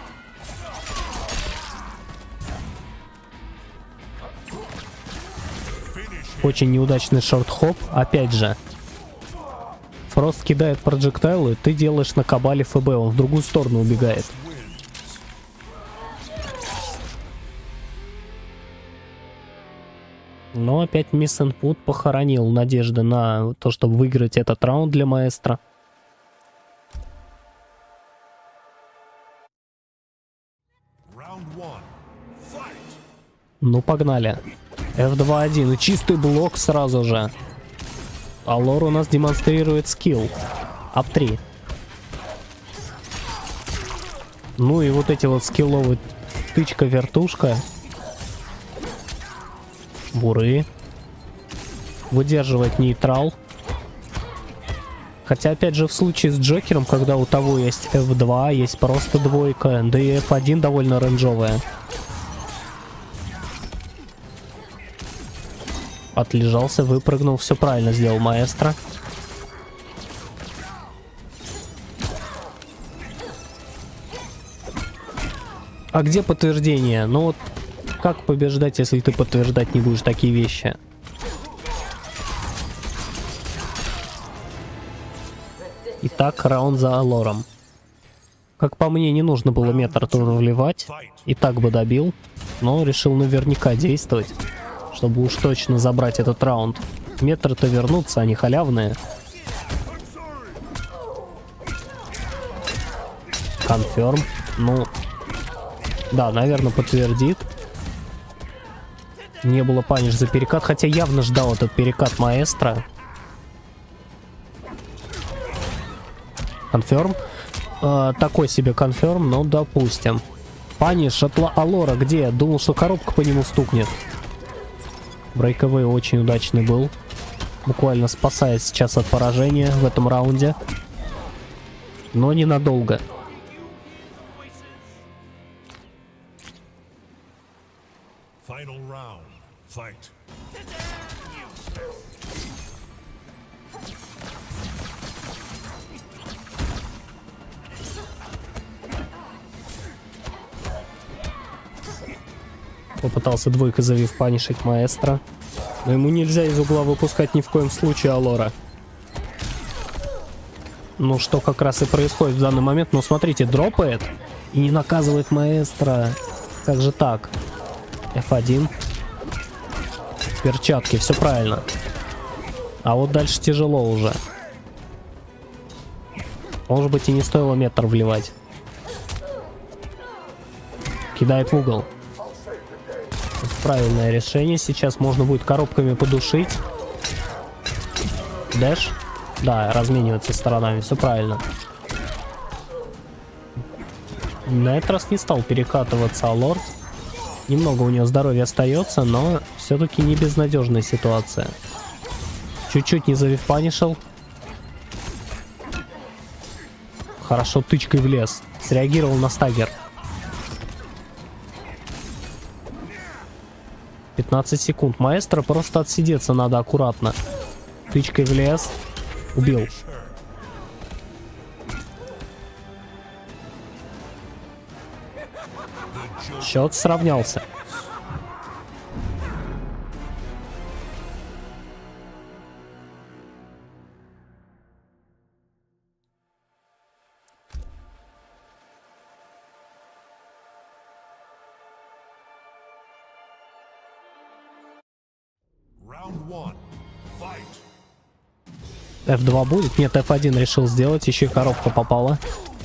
Очень неудачный шорт-хоп. Опять же. Фрост кидает проджектайлы, ты делаешь на Кабале ФБ, он в другую сторону убегает. Но опять Miss Input похоронил надежды на то, чтобы выиграть этот раунд для Маэстро. Ну, погнали. эф два один, и чистый блок сразу же. Алор у нас демонстрирует скилл. ап три. Ну и вот эти вот скилловые тычка-вертушка. Буры. Выдерживает нейтрал. Хотя, опять же, в случае с Джокером, когда у того есть эф два, есть просто двойка, да и эф один довольно рейнджовая. Отлежался, выпрыгнул, все правильно сделал Маэстро. А где подтверждение? Ну вот, как побеждать, если ты подтверждать не будешь такие вещи? Итак, раунд за Алором. Как по мне, не нужно было метр тоже вливать. И так бы добил, но решил наверняка действовать, чтобы уж точно забрать этот раунд. Метры-то вернутся, они халявные. Конферм. Ну, да, наверное, подтвердит. Не было паниш за перекат, хотя явно ждал этот перекат Маэстро. Конферм. э, такой себе конферм, но допустим. Паниш от Алора где? Думал, что коробка по нему стукнет. Брейковый очень удачный был. Буквально спасает сейчас от поражения в этом раунде. Но ненадолго. Final round. Fight. Попытался двойкой завив панишить маэстро. Но ему нельзя из угла выпускать ни в коем случае Алора. Ну, что как раз и происходит в данный момент. Но смотрите, дропает и не наказывает маэстро. Как же так? эф один. Перчатки, все правильно. А вот дальше тяжело уже. Может быть, и не стоило метр вливать. Кидает в угол. Правильное решение. Сейчас можно будет коробками подушить. Дэш. Да, размениваться сторонами. Все правильно. На этот раз не стал перекатываться Алор. Немного у него здоровья остается, но все-таки не безнадежная ситуация. Чуть-чуть не завивпанишил. Хорошо тычкой в лес. Среагировал на стагер. пятнадцать секунд. Маэстро просто отсидеться надо аккуратно. Тычкой в лес. Убил. Счет сравнялся. Round one. Fight. эф два будет? Нет, эф один решил сделать. Еще и коробка попала.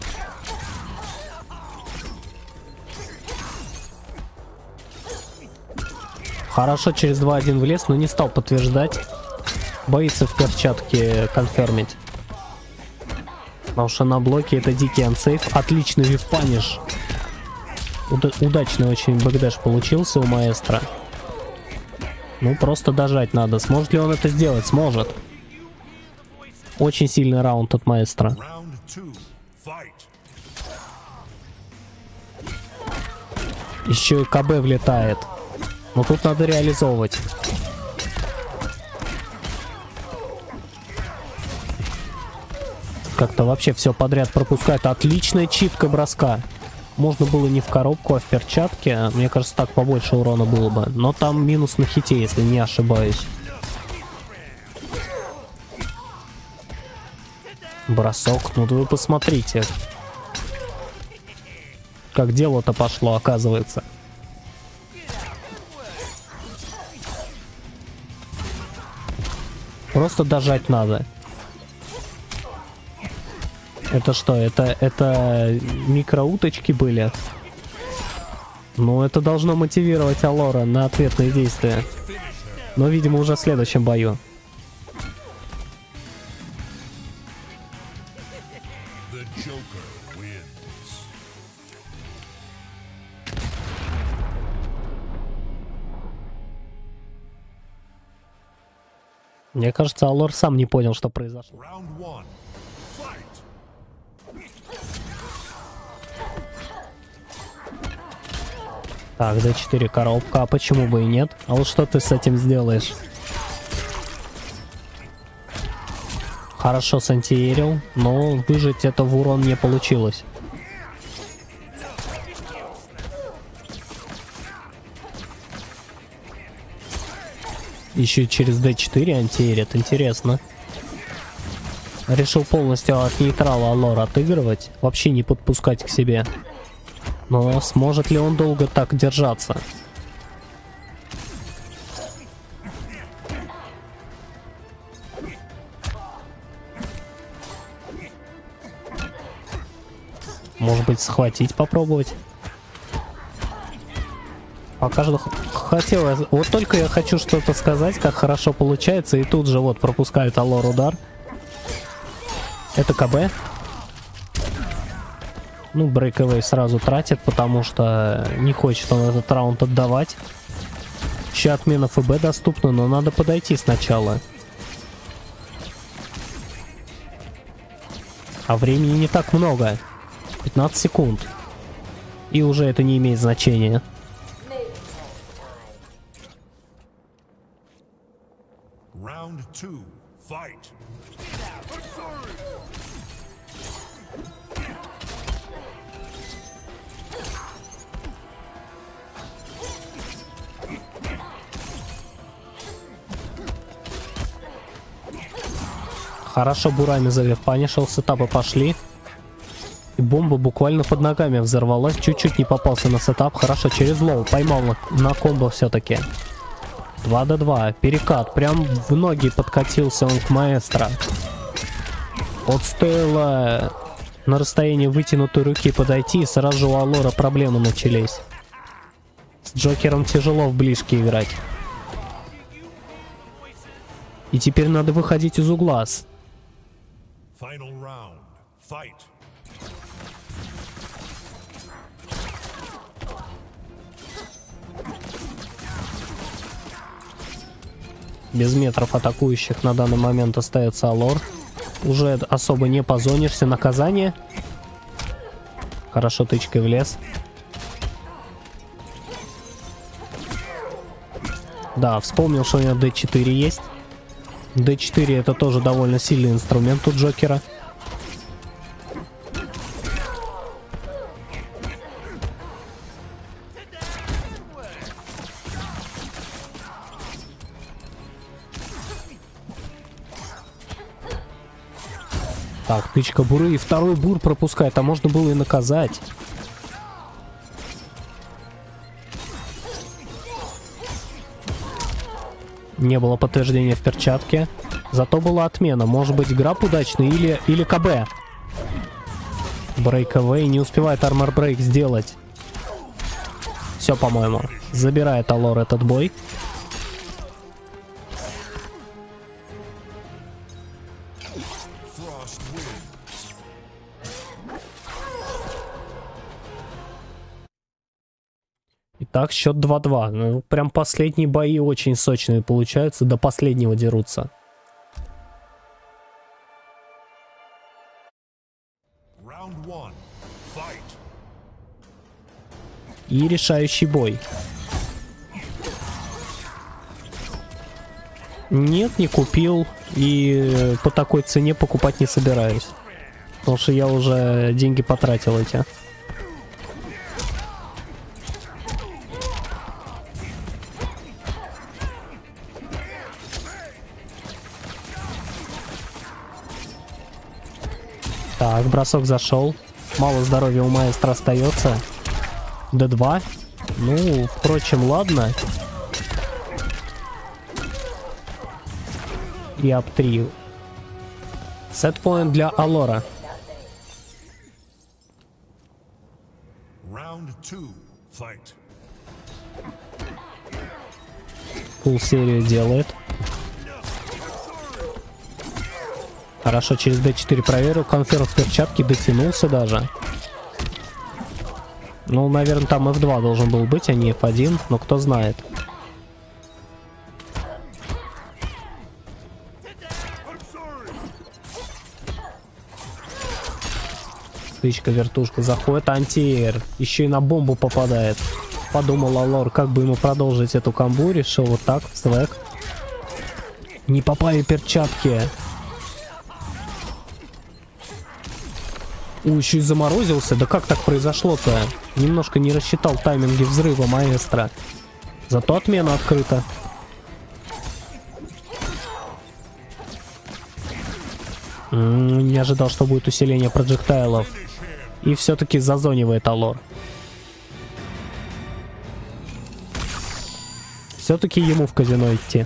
Хорошо, через два один влез, но не стал подтверждать. Боится в перчатке конфермить. Потому что на блоке это дикий ансейф. Отличный вивпаниш. Уда удачный очень бэкдэш получился у маэстро. Ну, просто дожать надо. Сможет ли он это сделать? Сможет. Очень сильный раунд от маэстро. Round two. Fight. Еще и КБ влетает. Но тут надо реализовывать. Как-то вообще все подряд пропускает. Отличная читка броска. Можно было не в коробку, а в перчатке. Мне кажется, так побольше урона было бы. Но там минус на хите, если не ошибаюсь. Бросок. Ну вы посмотрите. Как дело-то пошло, оказывается. Просто дожать надо. Это что? Это, это микроуточки были? Ну, это должно мотивировать Алора на ответные действия. Но, видимо, уже в следующем бою. The Joker wins. Мне кажется, Алор сам не понял, что произошло. Round one. Fight. Так, дэ четыре коробка, а почему бы и нет? А вот что ты с этим сделаешь? Хорошо сантиерил, но выжить это в урон не получилось. Еще через дэ четыре антиерит, интересно. Решил полностью от нейтрала Алор отыгрывать, вообще не подпускать к себе. Но сможет ли он долго так держаться? Может быть, схватить, попробовать? Пока что хотел... Вот только я хочу что-то сказать, как хорошо получается, и тут же вот пропускает Алор удар. Это КБ. Ну, брейковый сразу тратит, потому что не хочет он этот раунд отдавать. Еще отмена ФБ доступна, но надо подойти сначала. А времени не так много. пятнадцать секунд. И уже это не имеет значения. Round two, fight. Хорошо Бурами залепанишил, сетапы пошли. И бомба буквально под ногами взорвалась. Чуть-чуть не попался на сетап. Хорошо, через лоу поймал на, на комбо все-таки. два на два. Перекат. Прям в ноги подкатился он к маэстро. Вот стоило на расстоянии вытянутой руки подойти, и сразу же у Алора проблемы начались. С Джокером тяжело в ближке играть. И теперь надо выходить из угла. Final round, fight. Без метров атакующих на данный момент остается Алор. Уже особо не позонишься. Наказание. Хорошо тычкой в лес. Да, вспомнил, что у него дэ четыре есть. дэ четыре это тоже довольно сильный инструмент у Джокера. Так, тычка буры, и второй бур пропускает, а можно было и наказать. Не было подтверждения в перчатке. Зато была отмена. Может быть, граб удачный или, или КБ. Брейковей не успевает армор брейк сделать. Все, по-моему. Забирает Алор этот бой. Итак, счет два-два. Ну, прям последние бои очень сочные получаются. До последнего дерутся. И решающий бой. Нет, не купил. И по такой цене покупать не собираюсь. Потому что я уже деньги потратил эти. Так, бросок зашел. Мало здоровья у маэстро остается. дэ два. Ну, впрочем, ладно. И ап три. Сетпоинт для Алора. Фулл серию делает. Хорошо, через дэ четыре проверил. Конферм в перчатке, дотянулся даже. Ну, наверное, там эф два должен был быть, а не эф один. Но кто знает. Тычка, вертушка заходит. Антиэр. Еще и на бомбу попадает. Подумал Алор, как бы ему продолжить эту камбу. Решил вот так, в свек. Не попали перчатки. Ой, еще и заморозился. Да как так произошло-то? Немножко не рассчитал тайминги взрыва маэстро. Зато отмена открыта. М-м, не ожидал, что будет усиление проджектайлов. И все-таки зазонивает Алор. Все-таки ему в казино идти.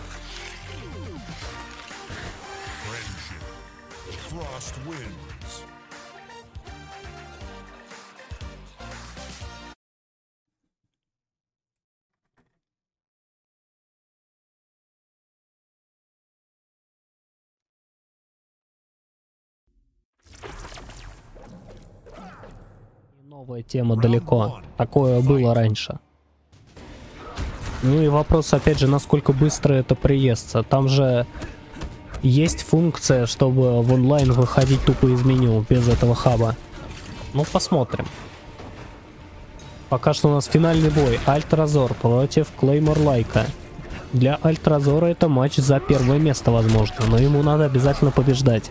Новая тема далеко. Такое было раньше. Ну и вопрос, опять же, насколько быстро это приестся. Там же есть функция, чтобы в онлайн выходить тупо из меню, без этого хаба. Ну, посмотрим. Пока что у нас финальный бой. Альтразор против Клеймор Лайка. Для Альтразора это матч за первое место, возможно, но ему надо обязательно побеждать.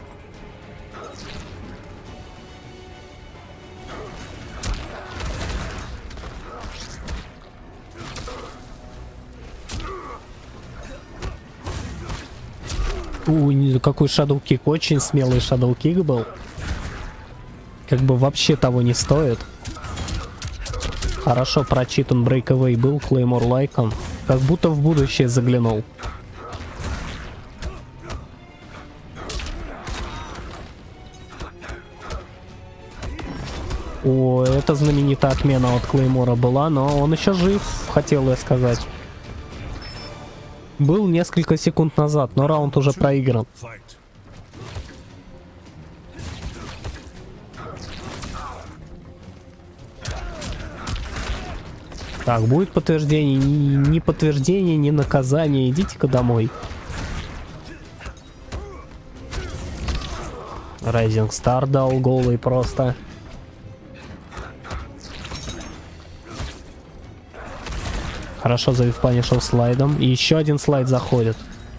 У, какой шадоу-кик, очень смелый шадоу-кик был. Как бы вообще того не стоит. Хорошо прочитан брейкавей был Клеймор Лайком. Как будто в будущее заглянул. О, это знаменитая отмена от Клеймора была, но он еще жив, хотел я сказать. Был несколько секунд назад, но раунд уже проигран. Так, будет подтверждение, ни, ни подтверждение, ни наказание. Идите-ка домой. Rising Star дал голый просто. Хорошо завивпанишил слайдом. И еще один слайд заходит.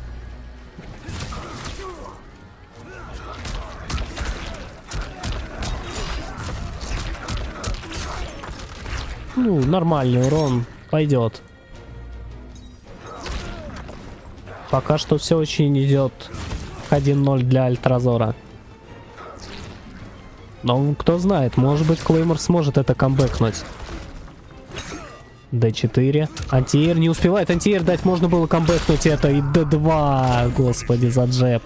Ну, нормальный урон. Пойдет. Пока что все очень идет один ноль для Альтразора. Но кто знает, может быть Клеймор сможет это камбэкнуть. дэ четыре. Антиэр не успевает. Антиэр дать можно было камбэкнуть это. И дэ два. Господи, за джеб.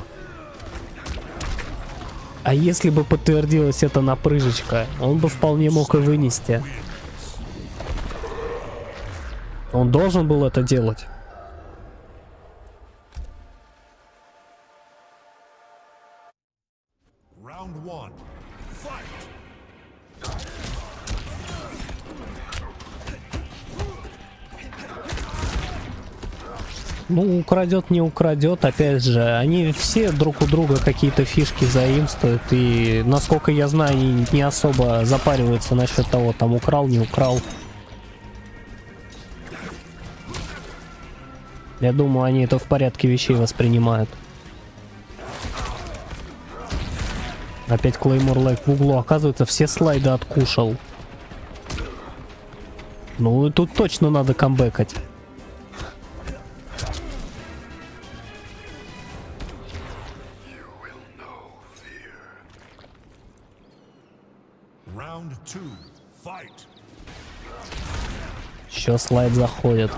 А если бы подтвердилась эта напрыжечка, он бы вполне мог и вынести. Он должен был это делать. Ну, украдет, не украдет, опять же, они все друг у друга какие-то фишки заимствуют, и, насколько я знаю, они не особо запариваются насчет того, там, украл, не украл. Я думаю, они это в порядке вещей воспринимают. Опять Клеймор Лайк в углу. Оказывается, все слайды откушал. Ну, тут точно надо камбэкать. Еще слайд заходит.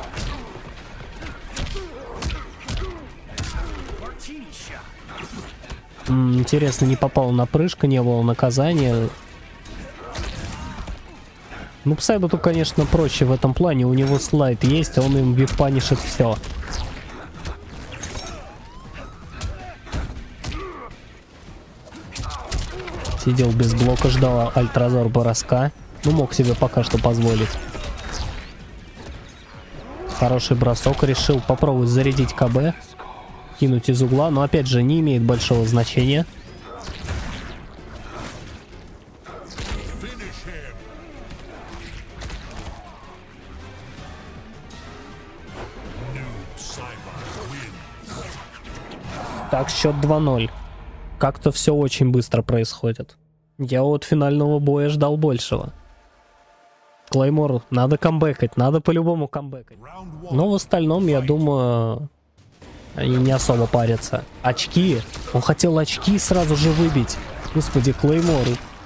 М-м, интересно, не попал на прыжку, не было наказания. Ну, Псайботу, конечно, проще в этом плане. У него слайд есть, он им випанишит все. Сидел без блока, ждал Альтразор броска. Ну, мог себе пока что позволить. Хороший бросок. Решил попробовать зарядить КБ. Кинуть из угла, но опять же не имеет большого значения. Так, счет два ноль. Как-то все очень быстро происходит. Я от финального боя ждал большего. Клеймор, надо камбэкать, надо по-любому камбэкать. Но в остальном, я думаю, они не особо парятся. Очки. Он хотел очки сразу же выбить. Господи, Клеймор.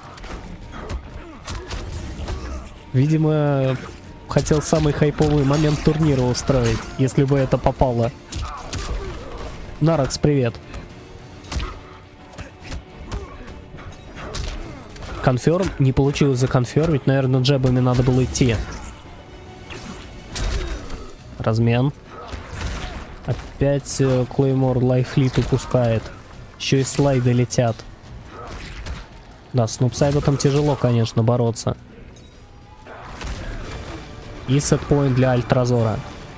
Видимо, хотел самый хайповый момент турнира устроить, если бы это попало. Наракс, привет. Конферм. Не получилось законфермить. Наверное, джебами надо было идти. Размен. Опять Клеймор лайфлит упускает. Еще и слайды летят. Да, с Нупсайботом тяжело, конечно, бороться. И сетпоинт для Альтразора.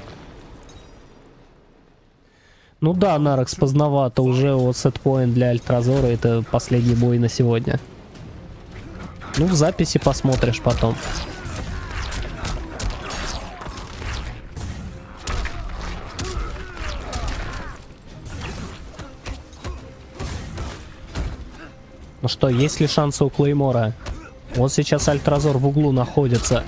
Ну да, Нарекс, поздновато. Уже вот сетпоинт для Альтразора. Это последний бой на сегодня. Ну, в записи посмотришь потом. Ну что, есть ли шансы у Клеймора? Вот сейчас Альтразор в углу находится.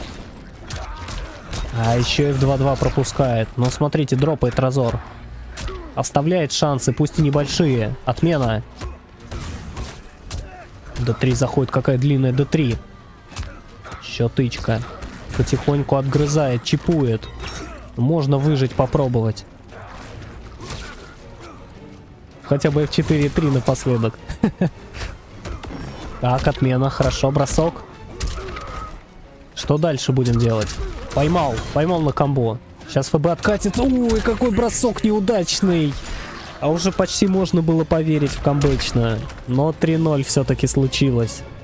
А еще эф два два пропускает. Но смотрите, дропает Разор. Оставляет шансы, пусть и небольшие. Отмена. дэ три заходит, какая длинная дэ три. Еще тычка. Потихоньку отгрызает, чипует. Можно выжить, попробовать. Хотя бы эф четыре три напоследок. Так, отмена, хорошо, бросок. Что дальше будем делать? Поймал, поймал на комбо. Сейчас ФБ откатится. Ой, какой бросок неудачный. А уже почти можно было поверить в камбэчную. Но три ноль все-таки случилось.